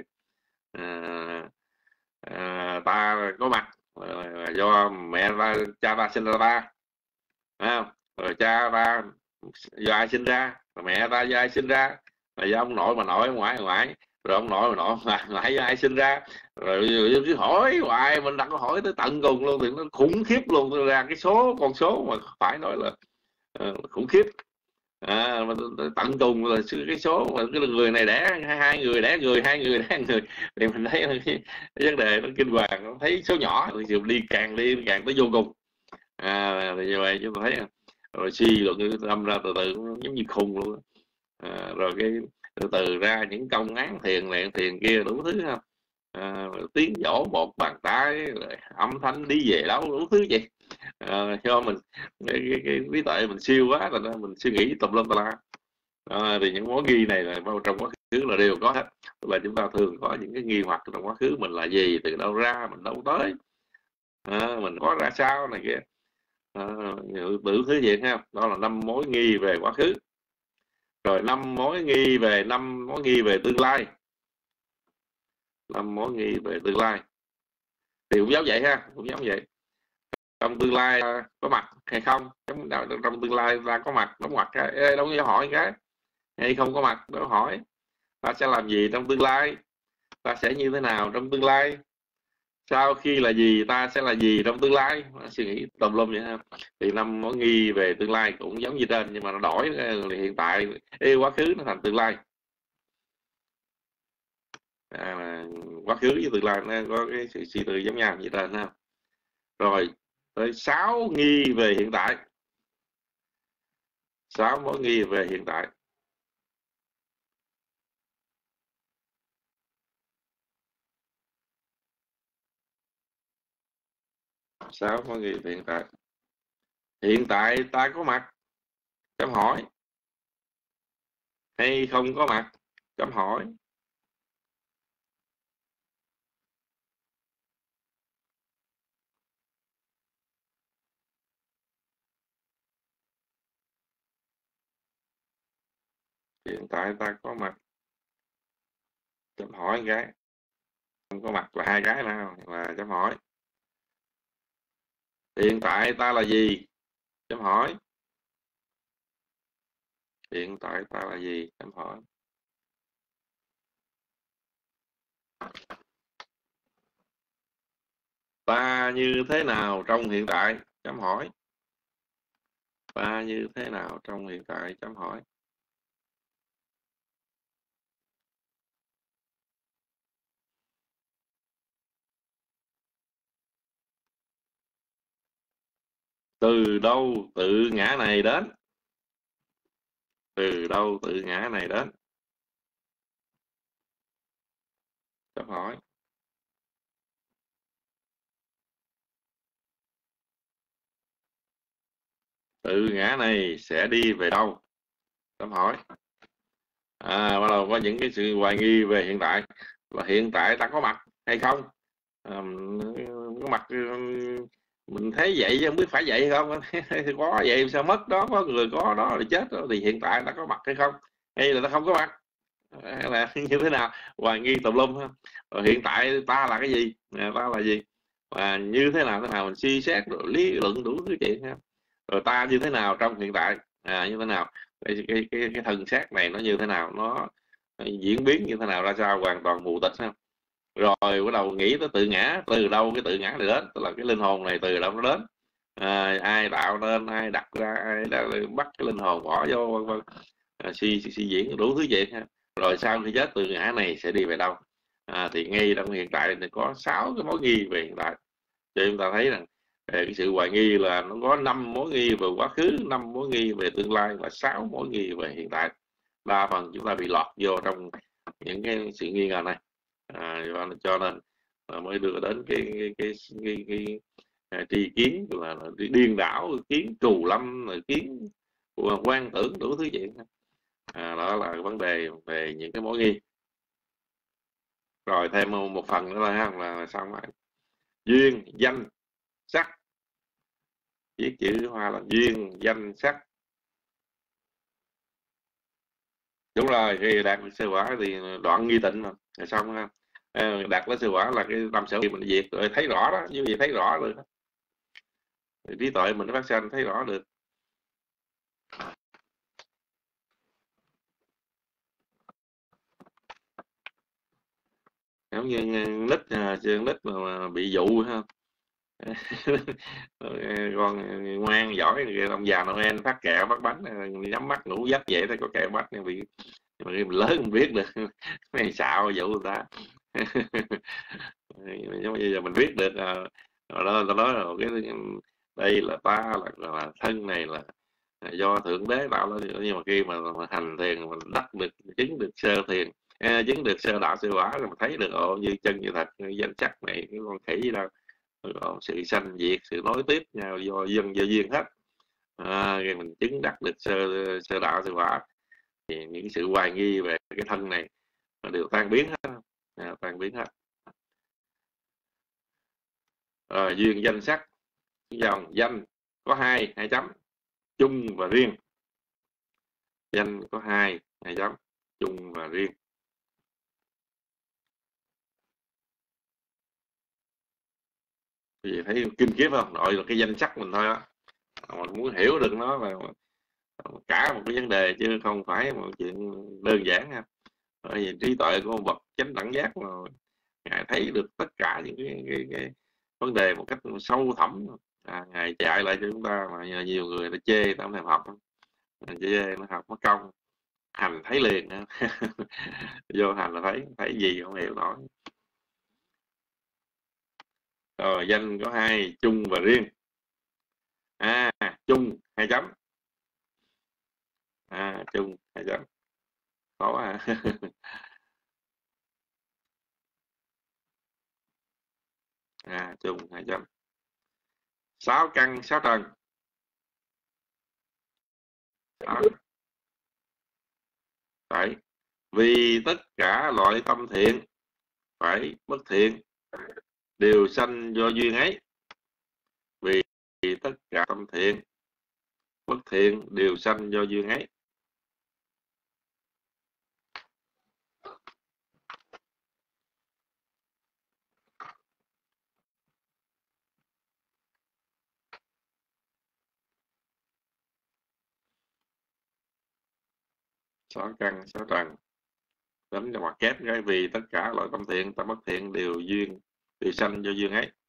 à, à, ta có mặt là do mẹ ta, cha ta sinh ra ta, à, rồi cha ta do ai sinh ra, rồi mẹ ta do ai sinh ra, là do ông nội mà nội, ông ngoại ngoại, rồi ông nội mà nội mà ngoại do ai sinh ra, rồi cứ hỏi hoài, mình đặt câu hỏi tới tận cùng luôn thì nó khủng khiếp luôn, ra cái số con số mà phải nói là uh, khủng khiếp. À, mà tận cùng là cái số mà cái người này đẻ hai người, đẻ người hai người đẻ người, thì mình thấy cái, cái vấn đề nó kinh hoàng, nó thấy số nhỏ thì đi càng đi càng tới vô cùng. À, thì như vậy chúng ta thấy rồi suy luận âm ra từ từ giống như khùng luôn. À, rồi cái từ từ ra những công án thiền này thiền kia đủ thứ không, à, tiếng dỗ một bàn tay, âm thanh đi về đâu đủ thứ vậy. À, cho mình cái, cái, cái trí tuệ mình siêu quá rồi mình suy nghĩ tùm lum tà la. À, thì những mối nghi này là bao trong quá khứ là đều có hết, là chúng ta thường có những cái nghi hoặc trong quá khứ, mình là gì, từ đâu ra, mình đâu tới, à, mình có ra sao này kia, à, đủ thứ gì ha. Đó là năm mối nghi về quá khứ. Rồi năm mối nghi về năm mối nghi về tương lai. Năm mối nghi về tương lai thì cũng giống vậy ha, cũng giống vậy. trong tương lai có mặt hay không, trong, trong tương lai ta có mặt đóng mặt cái đóng dấu hỏi cái hay không có mặt đóng hỏi. Ta sẽ làm gì trong tương lai, ta sẽ như thế nào trong tương lai, sau khi là gì ta sẽ là gì trong tương lai. Suy nghĩ tùm lum vậy ha. Thì năm mối nghi về tương lai cũng giống như trên, nhưng mà nó đổi hiện tại, ê, quá khứ nó thành tương lai. À, quá khứ với tương lai nó có cái sự suy tư giống nhau như trên ha. Rồi tới sáu nghi về hiện tại, sáu mối nghi về hiện tại. Sáu mối nghi về hiện tại. Hiện tại ta có mặt, chấm hỏi, hay không có mặt, chấm hỏi. Hiện tại ta có mặt, chấm hỏi cái, không có mặt là hai cái nào là chấm hỏi. Hiện tại ta là gì, chấm hỏi. Hiện tại ta là gì, chấm hỏi. Ta như thế nào trong hiện tại, chấm hỏi. Ta như thế nào trong hiện tại, chấm hỏi. Từ đâu tự ngã này đến, từ đâu tự ngã này đến, chấm hỏi. Tự ngã này sẽ đi về đâu, chấm hỏi. À, bắt đầu có những cái sự hoài nghi về hiện tại, là hiện tại ta có mặt hay không, à, có mặt mình thấy vậy chứ không biết phải vậy không. Có vậy sao mất đó, có người có đó thì chết đó. Thì hiện tại ta có mặt hay không, hay là ta không có mặt, hay là như thế nào, hoài nghi tùm lum ha. Rồi hiện tại ta là cái gì, ta là gì, và như thế nào thế nào mình suy xét rồi lý luận đủ thứ chuyện ha. Rồi ta như thế nào trong hiện tại, à, như thế nào cái cái cái, cái thân xác này nó như thế nào, nó diễn biến như thế nào ra sao, hoàn toàn mù tịch ha. Rồi bắt đầu nghĩ tới tự ngã, từ đâu cái tự ngã này đến, tức là cái linh hồn này từ đâu nó đến, à, ai tạo nên, ai đặt ra, ai đã bắt cái linh hồn bỏ vô, vân vân, à, suy, suy, suy diễn đủ thứ chuyện ha. Rồi sau khi chết tự ngã này sẽ đi về đâu, à, thì ngay trong hiện tại thì có sáu cái mối nghi về hiện tại. Cho chúng ta thấy rằng cái sự hoài nghi là nó có năm mối nghi về quá khứ, năm mối nghi về tương lai và sáu mối nghi về hiện tại. Đa phần chúng ta bị lọt vô trong những cái sự nghi ngờ này, à, cho nên mới đưa đến cái cái cái, cái, cái, cái tri kiến là, là điên đảo, kiến trù lâm, kiến quan tưởng đủ thứ chuyện, à, đó là vấn đề về những cái mối nghi. Rồi thêm một phần nữa là, là xong rồi. Duyên danh sắc, viết chữ hoa là duyên danh sắc. Đúng rồi, khi đạt sơ quả thì đoạn nghi tịnh mà, rồi xong ha. Đạt tới sơ quả là cái tâm sở mình diệt rồi, thấy rõ đó, như vậy thấy rõ được đó. Trí tuệ mình nó phát sinh thấy rõ được. Giống như nít, trường nít mà bị dụ ha. Con ngoan giỏi, ông già Noel phát kẹo bắt bánh, nhắm mắt ngủ giấc vậy thấy có kẹo bắt, nhưng bị mà mình lớn không biết được. Mày xạo dụ người ta. Nhưng mà giờ mình biết được rồi đó, ta nói là cái đây là ta là, là thân này là do thượng đế tạo lên. Nhưng mà khi mà, mà hành thiền mình đắc được, chứng được sơ thiền, à, chứng được sơ đạo sơ quả, rồi mình thấy được ồ, như chân như thật, danh sắc này cái con khỉ gì đâu, còn sự sanh diệt, sự nối tiếp nhau do dân do duyên hết, à, khi mình chứng đắc được sơ sơ đạo sơ quả thì những cái sự hoài nghi về cái thân này đều tan biến hết, à, tan biến hết. Rồi duyên danh sắc, dòng danh có hai hai chấm, chung và riêng. Danh có hai hai chấm, chung và riêng. Quý vị thấy kinh khiếp không? Nội là cái danh sắc mình thôi đó, mình muốn hiểu được nó là cả một cái vấn đề chứ không phải một chuyện đơn giản ha. Bởi vì trí tuệ của một bậc chánh đẳng giác mà Ngài thấy được tất cả những cái, cái, cái vấn đề một cách sâu thẳm. À, Ngài dạy lại cho chúng ta mà nhiều người đã chê, ta không thèm học, chê nó học mất công, hành thấy liền vô hành là thấy thấy gì không hiểu nổi. Rồi danh có hai, chung và riêng. À, chung hai chấm. À, chung hai chấm. Khó à. À, chung hai chấm. Sáu căn sáu trần. À, phải. Vì tất cả loại tâm thiện phải bất thiện đều sanh do duyên ấy. Vì tất cả tâm thiện bất thiện đều sanh do duyên ấy. Sáu căn sáu trần đánh cho mặt kép cái vì tất cả loại tâm thiện tâm bất thiện đều duyên đều sanh do duyên ấy.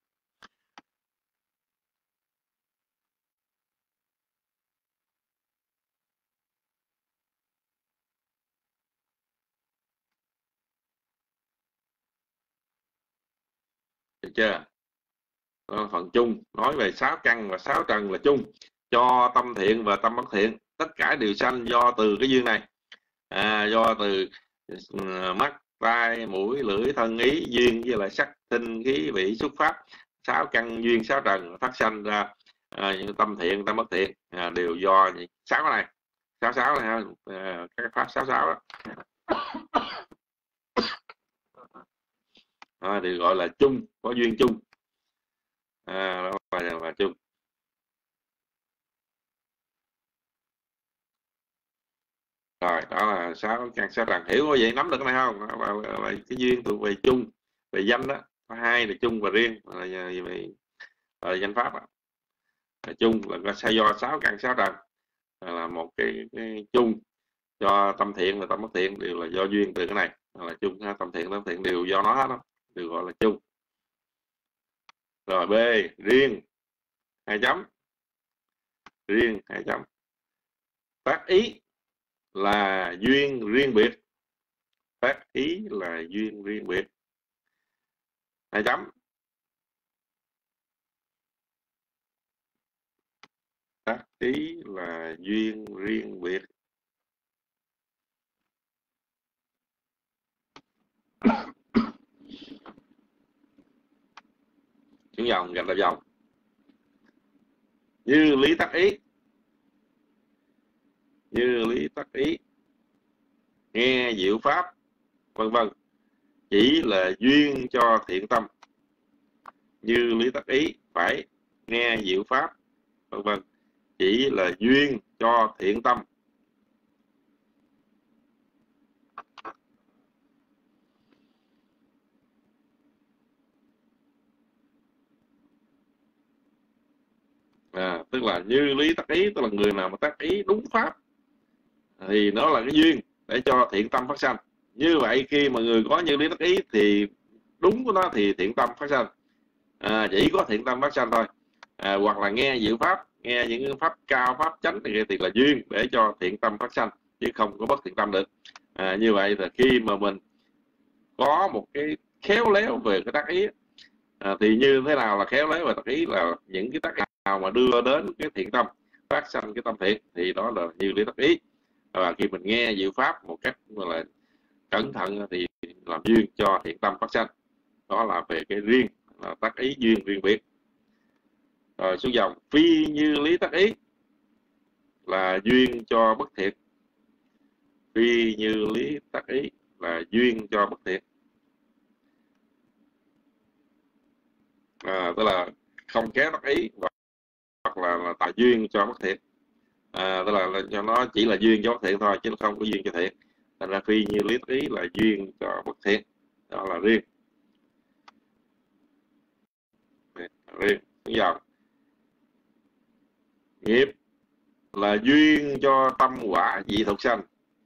Được chưa? Đó, phần chung nói về sáu căn và sáu trần là chung cho tâm thiện và tâm bất thiện, tất cả đều sanh do từ cái duyên này. À, do từ mắt, tai, mũi, lưỡi, thân, ý, duyên với lại sắc, thinh, khí, vị, xúc, pháp. Sáu căn duyên sáu trần phát sanh ra à, những tâm thiện tâm bất thiện à, đều do những sáu cái này, sáu sáu này à, các pháp sáu sáu đó. À, thì gọi là chung, có duyên chung. À, đó là, là chung. Rồi, đó là sáu căn sáu trần. Hiểu vậy, nắm được cái này không? Đó là, là, là cái duyên thuộc về chung, về danh đó. Có hai là chung và riêng, là, là, là, là danh pháp đó. Là chung là sẽ do sáu căn sáu trần, là, là một cái, cái chung cho tâm thiện và tâm bất thiện đều là do duyên từ cái này, là chung ha, tâm thiện tâm thiện đều do nó hết đó, đều gọi là chung. Rồi B, riêng hai chấm. Riêng hai chấm. Tác ý là duyên riêng biệt. Tác ý là duyên riêng biệt. Hai chấm. Tác ý là duyên riêng biệt. Chuyển dòng, gạch là dòng. Như lý tác ý. Như lý tác ý. Nghe diệu pháp, vân vân, chỉ là duyên cho thiện tâm. Như lý tác ý phải nghe diệu pháp, vân vân, chỉ là duyên cho thiện tâm. À, tức là như lý tác ý, tức là người nào mà tác ý đúng pháp thì nó là cái duyên để cho thiện tâm phát sanh. Như vậy khi mà người có như lý tác ý thì đúng của nó thì thiện tâm phát sanh, à, chỉ có thiện tâm phát sanh thôi. À, hoặc là nghe diệu pháp, nghe những pháp cao, pháp chánh thì, thì là duyên để cho thiện tâm phát sanh, chứ không có bất thiện tâm được. À, như vậy là khi mà mình có một cái khéo léo về cái tác ý, à, thì như thế nào là khéo léo về tác ý? Là những cái tác ý nào mà đưa đến cái thiện tâm, phát sanh cái tâm thiện, thì đó là như lý tác ý. Và khi mình nghe diệu pháp một cách là cẩn thận thì làm duyên cho thiện tâm phát sanh. Đó là về cái riêng, là tác ý duyên riêng biệt. Rồi xuống dòng, phi như lý tác ý là duyên cho bất thiện. Phi như lý tác ý là duyên cho bất thiện. À, tức là không kéo tác ý hoặc là, là tài duyên cho bất thiện. À, tức là, là cho nó chỉ là duyên cho bất thiện thôi, chứ không có duyên cho thiện. Thành ra phi như lý tác ý là duyên cho bất thiện. Đó là riêng. riêng xuống dòng. Nghiệp là duyên cho tâm quả vị thực sanh.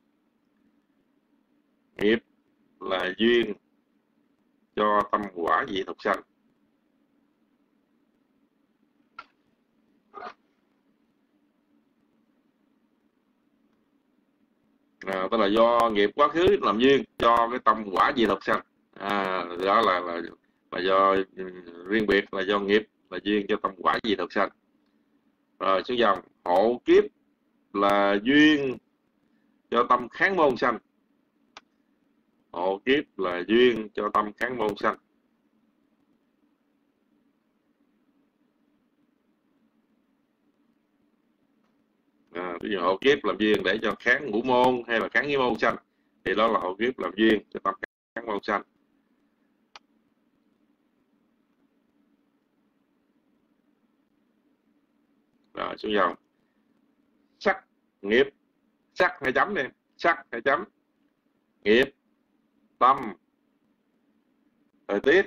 Nghiệp là duyên cho tâm quả vị thực sanh. À, tức là do nghiệp quá khứ làm duyên cho cái tâm quả vị thực sanh. À, đó là, là là do riêng biệt là do nghiệp là duyên cho tâm quả vị thực sanh. Rồi xuống dòng. Hộ kiếp là duyên cho tâm kháng môn sanh. Hộ kiếp là duyên cho tâm kháng môn sanh. À, ví dụ hộ kiếp làm duyên để cho kháng ngũ môn hay là kháng nghi môn sanh, thì đó là hộ kiếp làm duyên cho tâm kháng môn sanh. Rồi xuống dòng. Sắc nghiệp, sắc hay chấm đi, sắc hay chấm, nghiệp, tâm, thời tiết.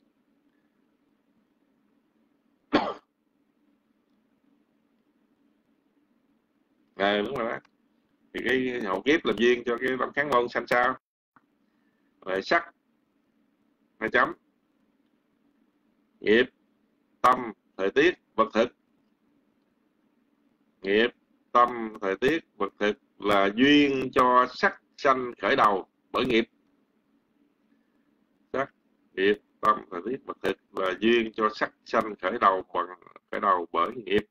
À, đúng rồi đó. Thì cái hộ kiếp làm duyên cho cái tâm kháng môn sanh sao? Rồi sắc hay chấm, nghiệp, tâm, thời tiết, vật thực. Nghiệp, tâm, thời tiết, vật thực là duyên cho sắc sanh khởi đầu bởi nghiệp. Sắc, nghiệp, tâm, thời tiết, vật thực là duyên cho sắc sanh khởi đầu bằng khởi đầu bởi nghiệp.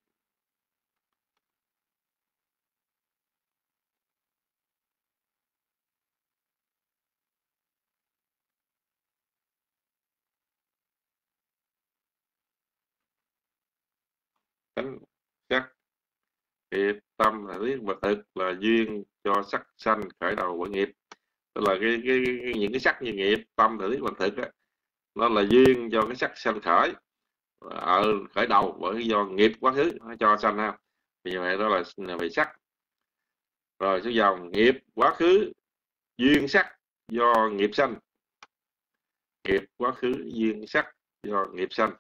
Tánh sắc, nghiệp, tâm, thời tiết, vật thực là duyên cho sắc sanh khởi đầu bởi nghiệp. Tức là cái, cái, cái những cái sắc như nghiệp, tâm, thời tiết, vật thực đó, nó là duyên cho cái sắc sanh khởi ở khởi đầu bởi do nghiệp quá khứ nó cho sanh ha. Vì vậy đó là về sắc. Rồi số dòng nghiệp quá khứ duyên sắc do nghiệp sanh. Nghiệp quá khứ duyên sắc do nghiệp sanh.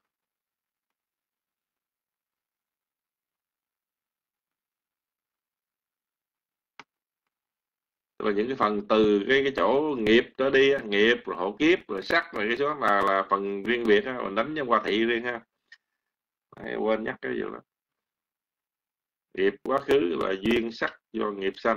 Tức là những cái phần từ cái cái chỗ nghiệp trở đi, nghiệp rồi hộ kiếp rồi sắc rồi cái số là là phần riêng biệt ha, mình đánh trong qua thị riêng ha. Đấy, quên nhắc cái gì đó. Nghiệp quá khứ là duyên sắc do nghiệp sanh.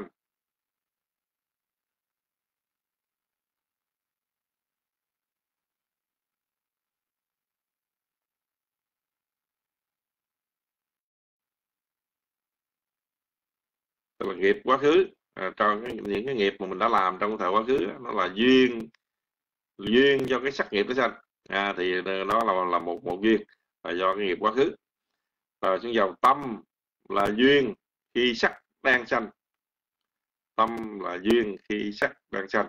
Tức là nghiệp quá khứ à, trong cái, những cái nghiệp mà mình đã làm trong thời quá khứ đó, nó là duyên duyên cho cái sắc nghiệp nó sanh. À, thì nó là là một một duyên là do cái nghiệp quá khứ. Rồi xuống dòng tâm là duyên khi sắc đang sanh. Tâm là duyên khi sắc đang sanh.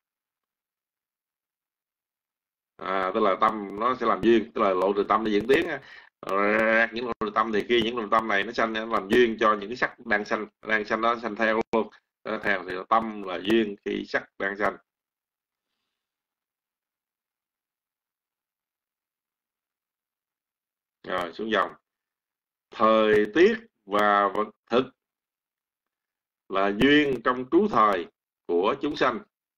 À, tức là tâm nó sẽ làm duyên, tức là lộ từ tâm để diễn tiến. Rồi, những lộ từ tâm thì khi những lộ từ tâm này nó sanh nó làm duyên cho những cái sắc đang sanh, đang sanh nó sanh theo luôn. Đó, theo thì tâm là duyên khi sắc đang sanh. Rồi xuống dòng. Thời tiết và vật thực là duyên trong trú thời của chúng sanh.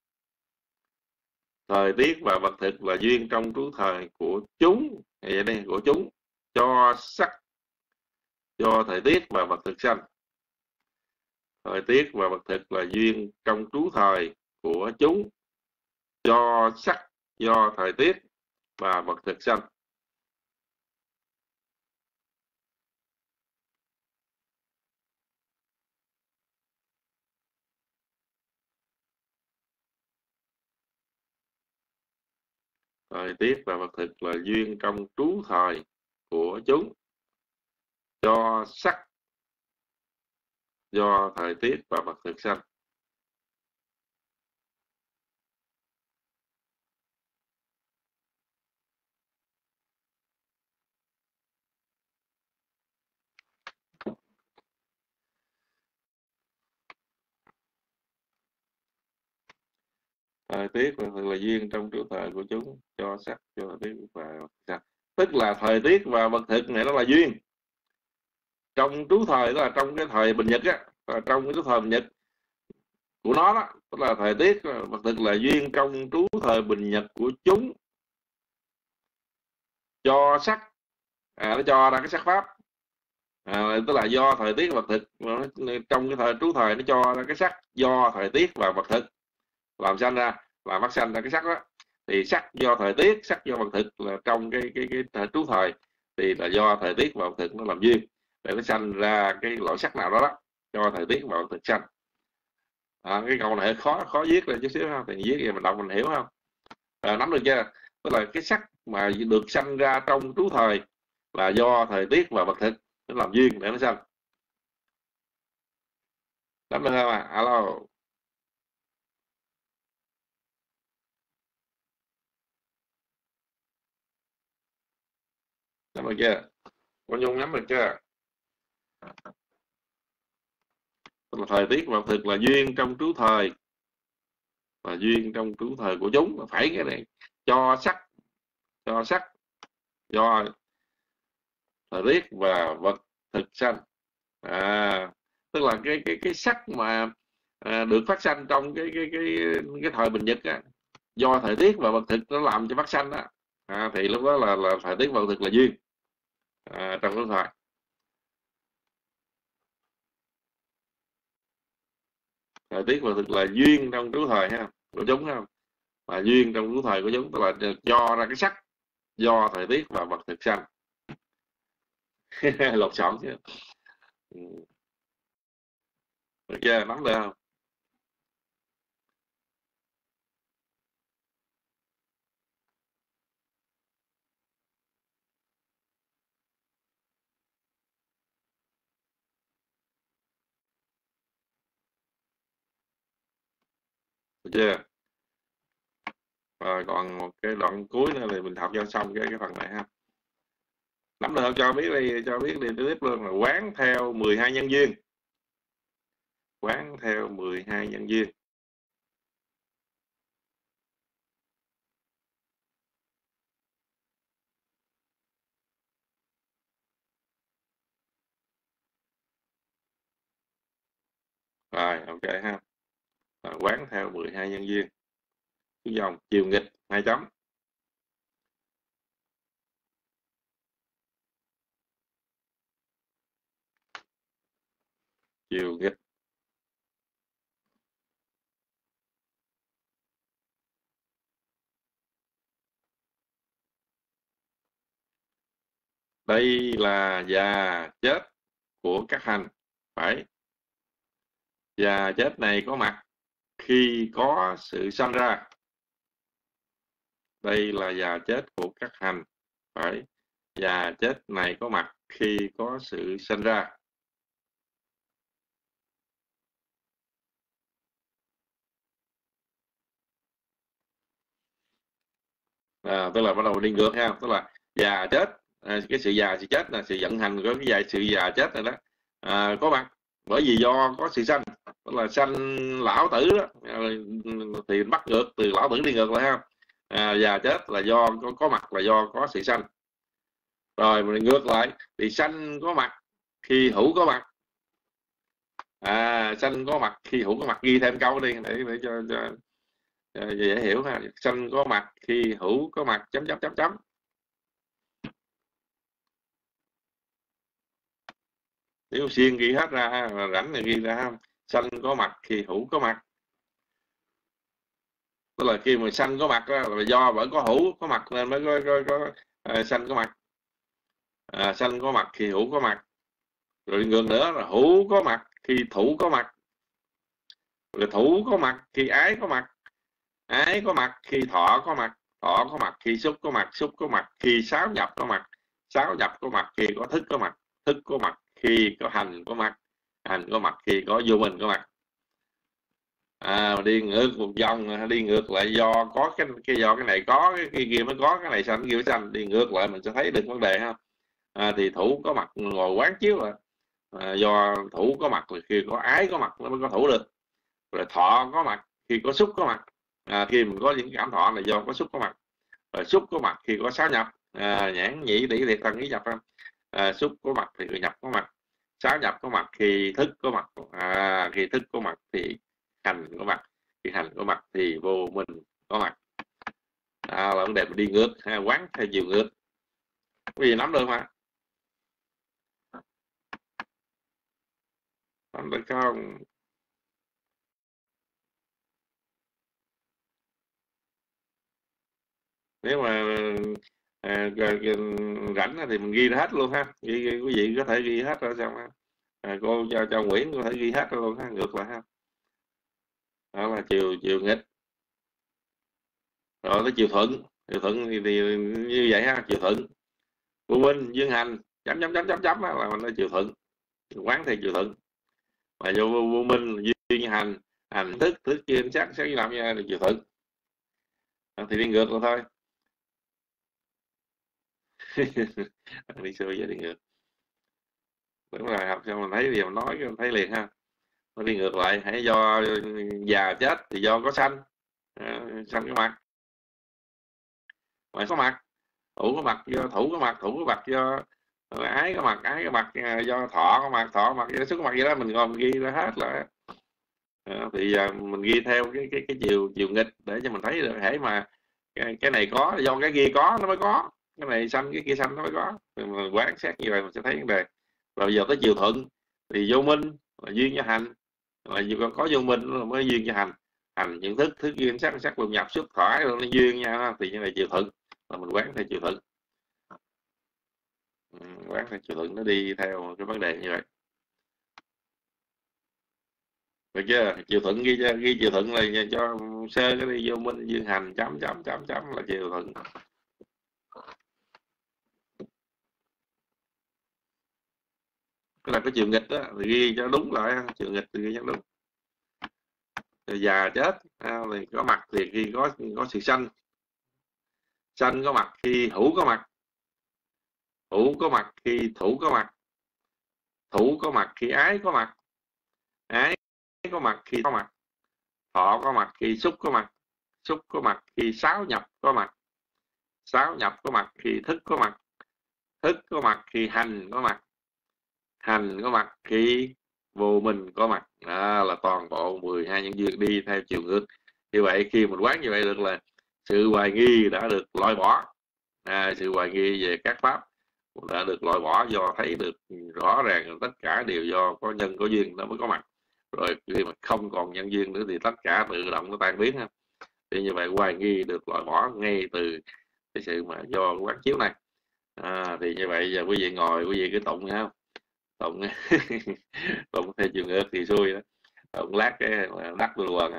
Thời tiết và vật thực là duyên trong trú thời của chúng, vậy đây của chúng cho sắc, cho thời tiết và vật thực sanh. Thời tiết và vật thực là duyên trong trú thời của chúng cho sắc, do thời tiết và vật thực sanh. Thời tiết và vật thực là duyên trong trú thời của chúng cho sắc, do thời tiết và vật thực sanh. Thời tiết và vật thực là duyên trong trú thời của chúng cho sắc, do thời tiết và vật thực sanh. tức là thời tiết và vật thực này nó là duyên. Trong trú thời, đó là trong cái thời bình nhật á, trong cái trú thời bình nhật của nó đó, tức là thời tiết vật thực là duyên trong trú thời bình nhật của chúng, cho sắc, à, nó cho ra cái sắc pháp, à, tức là do thời tiết vật thực, trong cái thời trú thời nó cho ra cái sắc do thời tiết và vật thực làm sanh ra, làm phát sanh ra cái sắc đó. Thì sắc do thời tiết, sắc do vật thực là trong cái cái cái thời trú thời thì là do thời tiết và vật thực nó làm duyên để nó sanh ra cái loại sắc nào đó đó, cho thời tiết và vật thực sanh. À, cái câu này khó khó viết lên chút xíu không, thì viết vậy mình đọc mình hiểu không? À, nắm được chưa? Tức là cái sắc mà được sanh ra trong trú thời là do thời tiết và vật thực nó làm duyên để nó sanh. Nắm được không à? Alo. Nắm được chưa? Có Nhung nắm được chưa? Tức là thời tiết và vật thực là duyên trong trú thời, là duyên trong trú thời của chúng, phải cái này cho sắc, cho sắc do thời tiết và vật thực sanh. À, tức là cái cái cái sắc mà à, được phát sanh trong cái cái cái cái thời bình nhật á, do thời tiết và vật thực nó làm cho phát sanh đó, à, thì lúc đó là là thời tiết và vật thực là duyên à, trong trú thời. Thời tiết và thực là duyên trong trú thời ha, của chúng không? Là duyên trong trú thời của chúng, tức là cho ra cái sắc do thời tiết và vật thực sanh. Lột xộn chứ. Được chưa? Nắm được không? Được chưa? Rồi còn một cái đoạn cuối nữa thì mình học cho xong cái cái phần này ha. Nắm được không? Cho biết đi, cho biết đi tiếp luôn là quán theo mười hai nhân duyên. Quán theo mười hai nhân duyên. Rồi, ok ha. Rồi, quán theo mười hai nhân duyên. Cái dòng chiều nghịch hai chấm. Chiều nghịch. Đây là già chết của các hành, phải. Già chết này có mặt khi có sự sanh ra. Đây là già chết của các hành, phải. Già chết này có mặt khi có sự sanh ra. À, tức là bắt đầu đi ngược ha, tức là già chết, à, cái sự già sự chết là sự vận hành của cái sự già chết này đó, à, có mặt bởi vì do có sự sanh, tức là sanh lão tử đó, thì bắt ngược từ lão tử đi ngược lại ha. À, già chết là do có, có mặt là do có sự sanh. Rồi mình ngược lại thì sanh có mặt khi hữu có mặt. À, sanh có mặt khi hữu có mặt, ghi thêm câu đi để để cho, cho, cho dễ hiểu ha. Sanh có mặt khi hữu có mặt chấm chấm chấm chấm. Nếu xuyên ghi hết ra, rảnh này ghi ra không? Sanh có mặt khi hữu có mặt. Tức là khi mà sanh có mặt đó, là do vẫn có hữu có mặt nên mới có, có, có à, sanh có mặt. À, sanh có mặt khi hữu có mặt. Rồi ngược nữa là hữu có mặt khi thủ có mặt. Rồi thủ có mặt khi ái có mặt. Ái có mặt khi thọ có mặt. Thọ có mặt khi xúc có mặt. Xúc có mặt khi sáu nhập có mặt. Sáu nhập có mặt khi có thức có mặt. Thức có mặt khi có hành có mặt. Hành có mặt khi có vô minh có mặt. À, đi ngược một vòng, đi ngược lại do có cái cái do cái này có cái, cái kia mới có cái này sanh cái kia mới sanh, đi ngược lại mình sẽ thấy được vấn đề ha. À, thì thủ có mặt ngồi quán chiếu là à, do thủ có mặt là khi có ái có mặt nó mới có thủ được. Rồi thọ có mặt khi có xúc có mặt, à, khi mình có những cảm thọ là do có xúc có mặt. Rồi xúc có mặt khi có sáu nhập, à, nhãn nhĩ tỷ thiệt thân ý nhập không? À, xúc có mặt thì nhập có mặt, sáu nhập có mặt thì thức có mặt, à, khi thức có mặt thì hành có mặt, khi hành có mặt thì vô minh có mặt. À, là vấn đề mình đi ngược ha, quán theo chiều ngược, cái gì nắm được mà, nắm được không? Nếu mà à, rảnh thì mình ghi hết luôn ha, ghi, ghi, quý vị có thể ghi hết rồi xong ha. À, cô cho cho Nguyễn có thể ghi hết rồi luôn ha, ngược lại ha. Đó là chiều chiều nghịch, rồi tới chiều thuận, chiều thuận thì, thì như vậy ha, chiều thuận vô minh dương hành chấm chấm chấm chấm chấm là mình nói chiều thuận, quán thì chiều thuận, mà vô vô, vô minh duyên hành hành thức thức chuyên sắc sắc làm nha là chiều thuận. À, thì đi ngược rồi thôi. Đi xưa giờ đi ngược, đúng rồi, học xong mình thấy gì mình nói mình thấy liền ha. Nó đi ngược lại, hãy do già chết thì do có sanh, à, sanh cái mặt, mà có mặt, thủ có mặt do thủ có mặt, thủ có mặt do ái có mặt, ái có mặt do thọ có mặt, thọ mặt do xuất có mặt, vậy đó mình ngồi mình ghi ra hết là. À, thì giờ mình ghi theo cái cái cái chiều chiều nghịch để cho mình thấy được, hễ mà cái, cái này có do cái kia có nó mới có, cái này xanh cái kia xanh nó mới có, mình quán sát như vậy mình sẽ thấy vấn đề. Rồi giờ tới chiều thuận thì vô minh là duyên cho hành, là có, có vô minh mới duyên cho hành, hành những thức thức duyên sắc sắc lục nhập xuất khỏi rồi nó duyên nha, thì như này chiều thuận là mình quán theo chiều thuận. Ừ, quán theo chiều thuận nó đi theo cái vấn đề như vậy. Được chưa? Chiều thuận ghi cho, ghi chiều thuận là cho sơ cái đi vô minh duyên hành chấm chấm chấm chấm là chiều thuận. Cái là cái chiều nghịch đó thì ghi cho đúng lại, chiều nghịch thì ghi cho đúng. Rồi già chết à, thì có mặt thì khi có có sự sanh, sanh có mặt khi hữu có mặt, hữu có mặt khi thủ có mặt, thủ có mặt khi ái có mặt, ái có mặt khi có mặt, thọ có mặt khi xúc có mặt, xúc có mặt khi sáu nhập có mặt, sáu nhập có mặt khi thức có mặt, thức có mặt khi hành có mặt, hành có mặt khi vô minh có mặt. Đó là toàn bộ mười hai nhân duyên đi theo chiều ngược. Như vậy khi mình quán như vậy được là sự hoài nghi đã được loại bỏ, à, sự hoài nghi về các pháp đã được loại bỏ, do thấy được rõ ràng tất cả đều do có nhân có duyên nó mới có mặt. Rồi khi mà không còn nhân duyên nữa thì tất cả tự động nó tan biến ha. Thì như vậy hoài nghi được loại bỏ ngay từ cái sự mà do quán chiếu này. À, thì như vậy giờ quý vị ngồi quý vị cứ tụng nha, không tụng tụng theo chiều ngược thì xui đó, tụng lát cái đắc luôn quần à.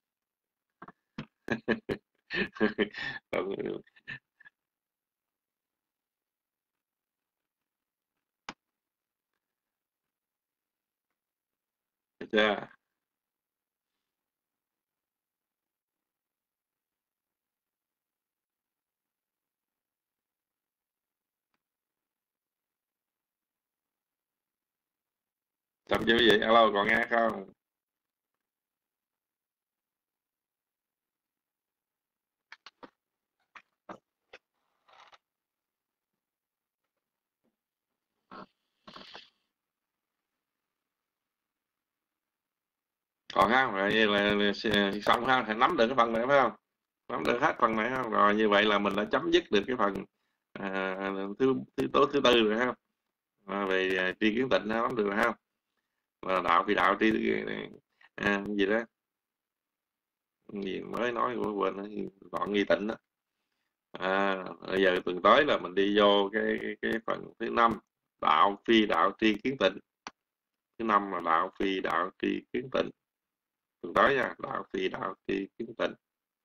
Được chưa? Xong chưa quý vị? Alo còn nghe không? Còn ha, rồi như là, là xong ha, thì nắm được cái phần này phải không? Nắm được hết phần này không? Rồi như vậy là mình đã chấm dứt được cái phần à, thứ thứ tố thứ tư rồi ha. À, về à, tri kiến tịnh ha, nắm được rồi ha. Là đạo phi đạo tri à, gì đó gì mới nói của quên, đoạn nghi tịnh đó. À, bây giờ tuần tới là mình đi vô cái cái, cái phần thứ năm, đạo phi đạo tri kiến tịnh. Thứ năm là đạo phi đạo tri kiến tịnh. Tuần tới nha, đạo phi đạo tri kiến tịnh.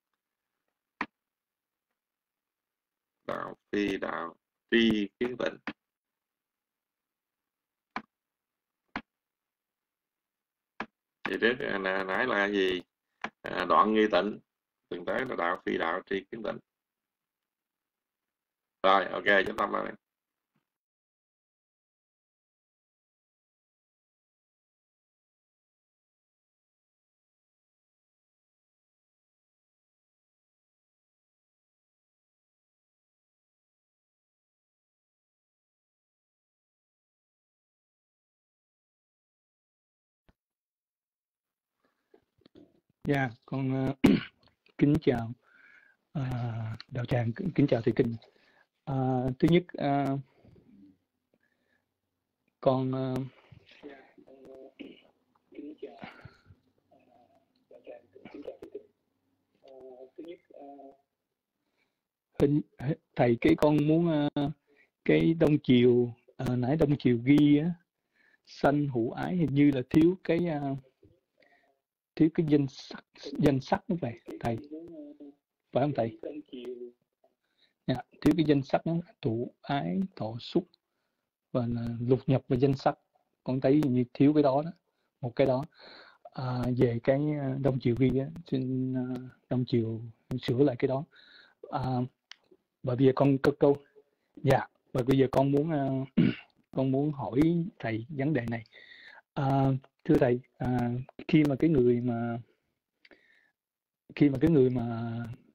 Đạo phi đạo tri kiến tịnh. Thì trước nãy là gì? À, đoạn nghi tịnh. Tuần tới là đạo phi đạo tri kiến tịnh. Rồi, ok, chúng ta này. Dạ, yeah, con uh, kính chào uh, đạo tràng, kính chào thầy Kinh. Uh, thứ nhất, uh, con uh, hình thầy cái con muốn uh, cái đông chiều uh, nãy đông chiều ghi á, sanh hữu ái hình như là thiếu cái uh, thiếu cái danh sắc danh sắc đó vậy thầy, phải không thầy? Yeah, thiếu cái danh sắc đó, tụ ái thọ xúc và lục nhập và danh sắc, con thấy như thiếu cái đó đó, một cái đó. À, về cái đông chiều ghi á, xin uh, đông chiều sửa lại cái đó. À, và bây giờ con có câu, dạ, yeah, và bây giờ con muốn uh, con muốn hỏi thầy vấn đề này. À, thưa thầy, à, khi mà cái người mà khi mà cái người mà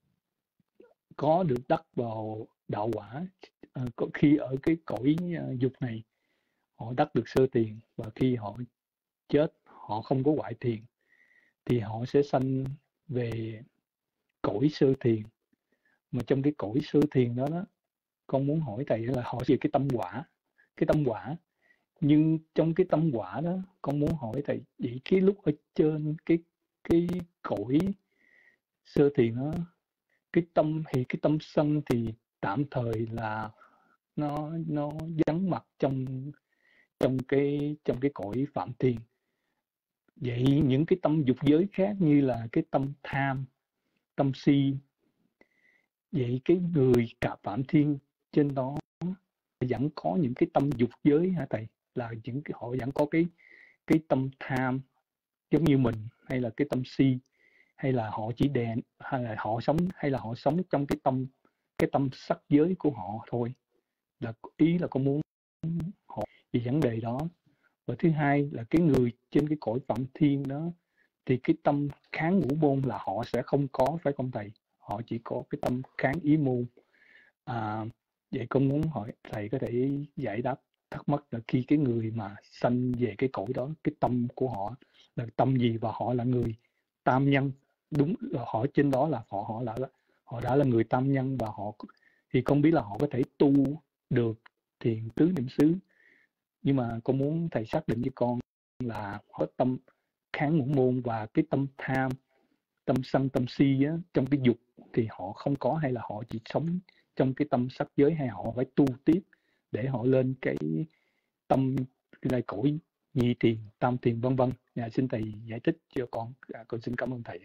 có được đắc vào đạo quả, à, có khi ở cái cõi uh, dục này họ đắc được sơ thiền, và khi họ chết họ không có ngoại thiền thì họ sẽ sanh về cõi sơ thiền. Mà trong cái cõi sơ thiền đó, đó con muốn hỏi thầy là họ về cái tâm quả, cái tâm quả. Nhưng trong cái tâm quả đó con muốn hỏi thầy, vậy cái lúc ở trên cái cái cõi sơ thiền đó, cái tâm thì cái tâm sân thì tạm thời là nó nó vắng mặt trong trong cái trong cái cõi phạm thiền. Vậy những cái tâm dục giới khác như là cái tâm tham, tâm si, vậy cái người cả phạm thiên trên đó vẫn có những cái tâm dục giới hả thầy? Là những cái họ vẫn có cái cái tâm tham giống như mình, hay là cái tâm si, hay là họ chỉ đèn, hay là họ sống hay là họ sống trong cái tâm cái tâm sắc giới của họ thôi. Là ý là con muốn hỏi về vấn đề đó. Và thứ hai là cái người trên cái cõi phạm thiên đó thì cái tâm kháng ngũ môn là họ sẽ không có, phải không thầy? Họ chỉ có cái tâm kháng ý môn. À, vậy con muốn hỏi thầy có thể giải đáp thắc mắc là khi cái người mà sanh về cái cõi đó, cái tâm của họ là tâm gì, và họ là người tam nhân, đúng là họ trên đó là họ họ là họ đã là người tam nhân, và họ thì không biết là họ có thể tu được thiền tứ niệm xứ. Nhưng mà con muốn thầy xác định với con là họ tâm kháng ngũ môn và cái tâm tham, tâm sân, tâm si á, trong cái dục thì họ không có, hay là họ chỉ sống trong cái tâm sắc giới, hay họ phải tu tiếp để họ lên cái tâm cái cõi nhị thiền, tam thiền vân vân. Dạ, xin thầy giải thích cho con. À, con xin cảm ơn thầy.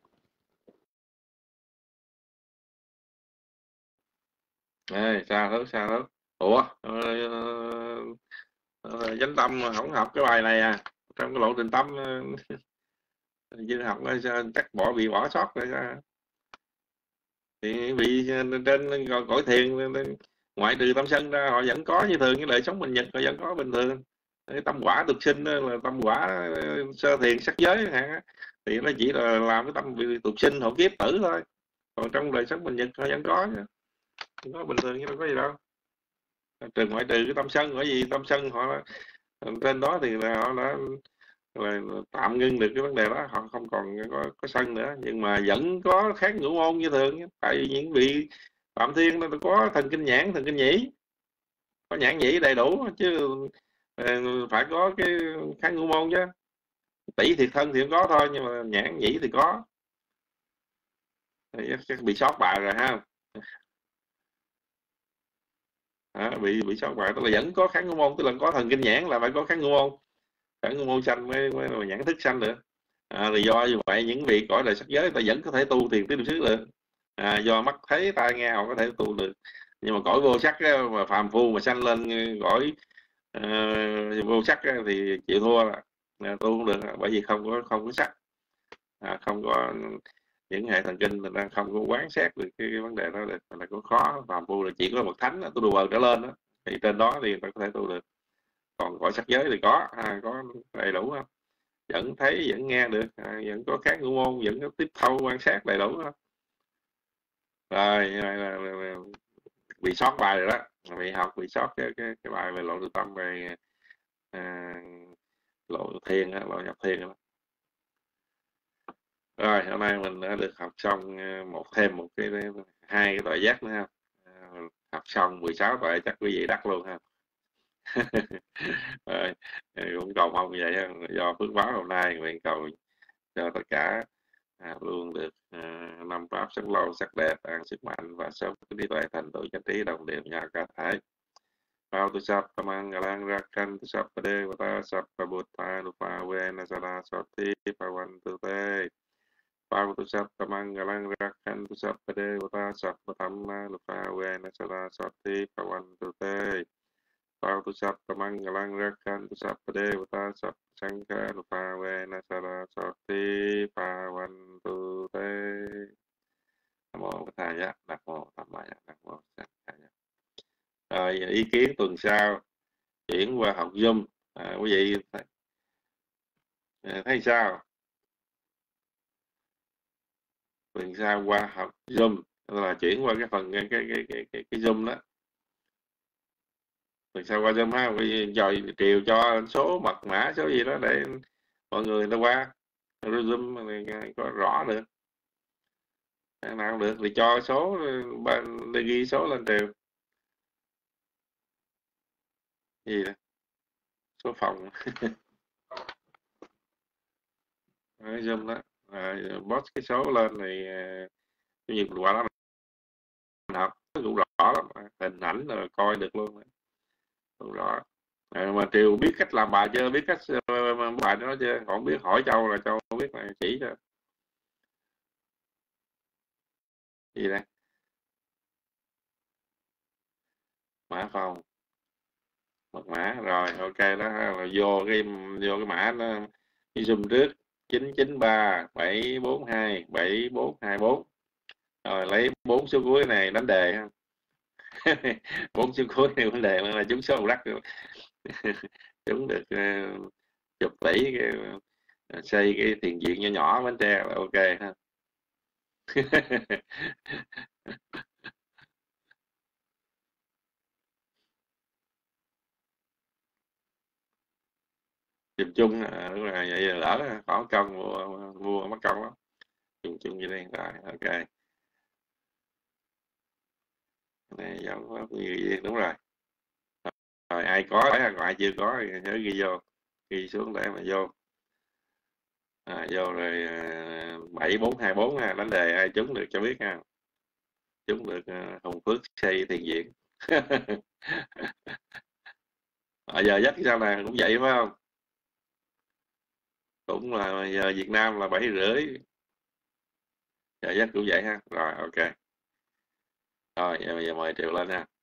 Ê, sao đó, sao đó. Ủa, chánh tâm không học cái bài này à? Trong cái lộ trình tâm chưa học chắc bỏ bị bỏ sót rồi sao? Thì bị trên cõi thiền ngoại trừ tâm sân ra họ vẫn có như thường, cái đời sống mình nhật họ vẫn có bình thường. Cái tâm quả tục sinh là tâm quả sơ thiền sắc giới hả? Thì nó chỉ là làm cái tâm bị tục sinh hộ kiếp tử thôi. Còn trong đời sống mình nhật họ vẫn có, không có bình thường, chứ đâu có gì đâu. Trừ ngoại trừ cái tâm sân, bởi vì tâm sân họ trên đó thì là họ đã là tạm ngưng được cái vấn đề đó, họ không còn có, có sân nữa, nhưng mà vẫn có khác ngũ môn như thường. Tại vì những vị phạm thiên nó có thần kinh nhãn, thần kinh nhĩ, có nhãn nhĩ đầy đủ, chứ phải có cái kháng ngũ môn chứ. Tỷ thiệt thân thì không có thôi, nhưng mà nhãn nhĩ thì có. Chắc bị sót bài rồi ha. À, bị bị sót bài, tức là vẫn có kháng ngũ môn, tức là có thần kinh nhãn là phải có kháng ngũ môn, kháng ngũ môn sanh mới, mới là nhãn thức sanh được. À, thì do như vậy những vị cõi đời sắc giới ta vẫn có thể tu thiền tứ niệm xứ được. À, do mắt thấy tai nghe họ có thể tu được, nhưng mà cõi vô sắc á, mà phàm phu mà sanh lên cõi uh, vô sắc á, thì chịu thua là à, tu không được, bởi vì không có không có sắc, à, không có những hệ thần kinh, mình đang không có quán xét được cái, cái vấn đề đó được, là có khó. Phàm phu là chỉ có một thánh tu đùa trở lên đó, thì trên đó thì ta có thể tu được. Còn cõi sắc giới thì có, à, có đầy đủ không? Vẫn thấy, vẫn nghe được, à, vẫn có kháng ngũ môn, vẫn có tiếp thâu quan sát đầy đủ không? Rồi là, là, là, là bị sót bài rồi đó, bị học bị sót cái cái, cái bài về lộ tự tâm, về à, lộ thiền, lộ nhập thiền đó. Rồi hôm nay mình đã được học xong một thêm một cái hai cái tội giác nữa ha. Học xong mười sáu tội chắc quý vị đắc luôn ha. Rồi, cũng cầu mong vậy ha. Do phước báo hôm nay nguyện cầu cho tất cả à, luôn được à, năm pháp sống lâu sắc đẹp, an sức mạnh và sớm trí tuệ thành tựu chánh trí đồng đều nhà cả thể. Vào tu sắp tamang galang rakan tu sắp pade vata sắp pabutta nupa vena sana soti pavan tu te. Vào tu sắp tamang galang rakan tu sắp pade vata sắp patamma nupa vena sana soti pavan tu te. Vào tu sắp tamang galang rakan tu sắp pade vata sắp sangha nupa vena sana soti pavan tu te. Nam mô Bổn Thầy Giá, Nam mô Tham Maya, Nam mô Sanh Thầy Giá. Rồi ý kiến tuần sau chuyển qua học Zoom, à, quý vị thấy sao? Tuần sau qua học Zoom là chuyển qua cái phần cái cái cái cái, cái, cái Zoom đó. Tuần sau qua Zoom ha, bây giờ chiều cho số mật mã số gì đó để mọi người ta qua Zoom này có rõ được. Nào được thì cho số để ghi số lên đều. Gì đó? Số phòng. Đấy, Zoom đó. Rồi post cái số lên thì cái gì qua đó mình học cũng rõ lắm, hình ảnh rồi coi được luôn, cũng rõ. À, mà Triều biết cách làm bài chưa, biết cách uh, bài đó chưa, còn biết hỏi Châu là Châu không biết là chỉ cho. Gì đây? Mã phòng, mật mã rồi, ok đó là vô cái vô cái mã nó cái Zoom trước chín chín ba bảy bốn hai bảy bốn hai bốn, rồi lấy bốn số cuối này đánh đề ha. Bốn số cuối này vấn đề là trúng số đắt. Trúng được uh, chục tỷ cái, uh, xây cái thiền viện nhỏ nhỏ Bến Tre là ok ha. Chụp chung à, đúng rồi, vậy lỡ có công mua mua mất công lắm. Chung chung như đây rồi, ok. Này giống gì đúng rồi. Rồi ai có còn ai chưa có thì nhớ ghi vô, ghi xuống để mà vô. À, vô rồi bảy bốn hai bốn ha, đánh đề ai trúng được cho biết ha. Trúng được uh, Hồng Phước xây thiền viện. À, giờ giấc sao nè cũng vậy phải không? Cũng là giờ Việt Nam là bảy rưỡi. Giờ giấc cũng vậy ha. Rồi ok. Rồi giờ, giờ mời Triều lên ha.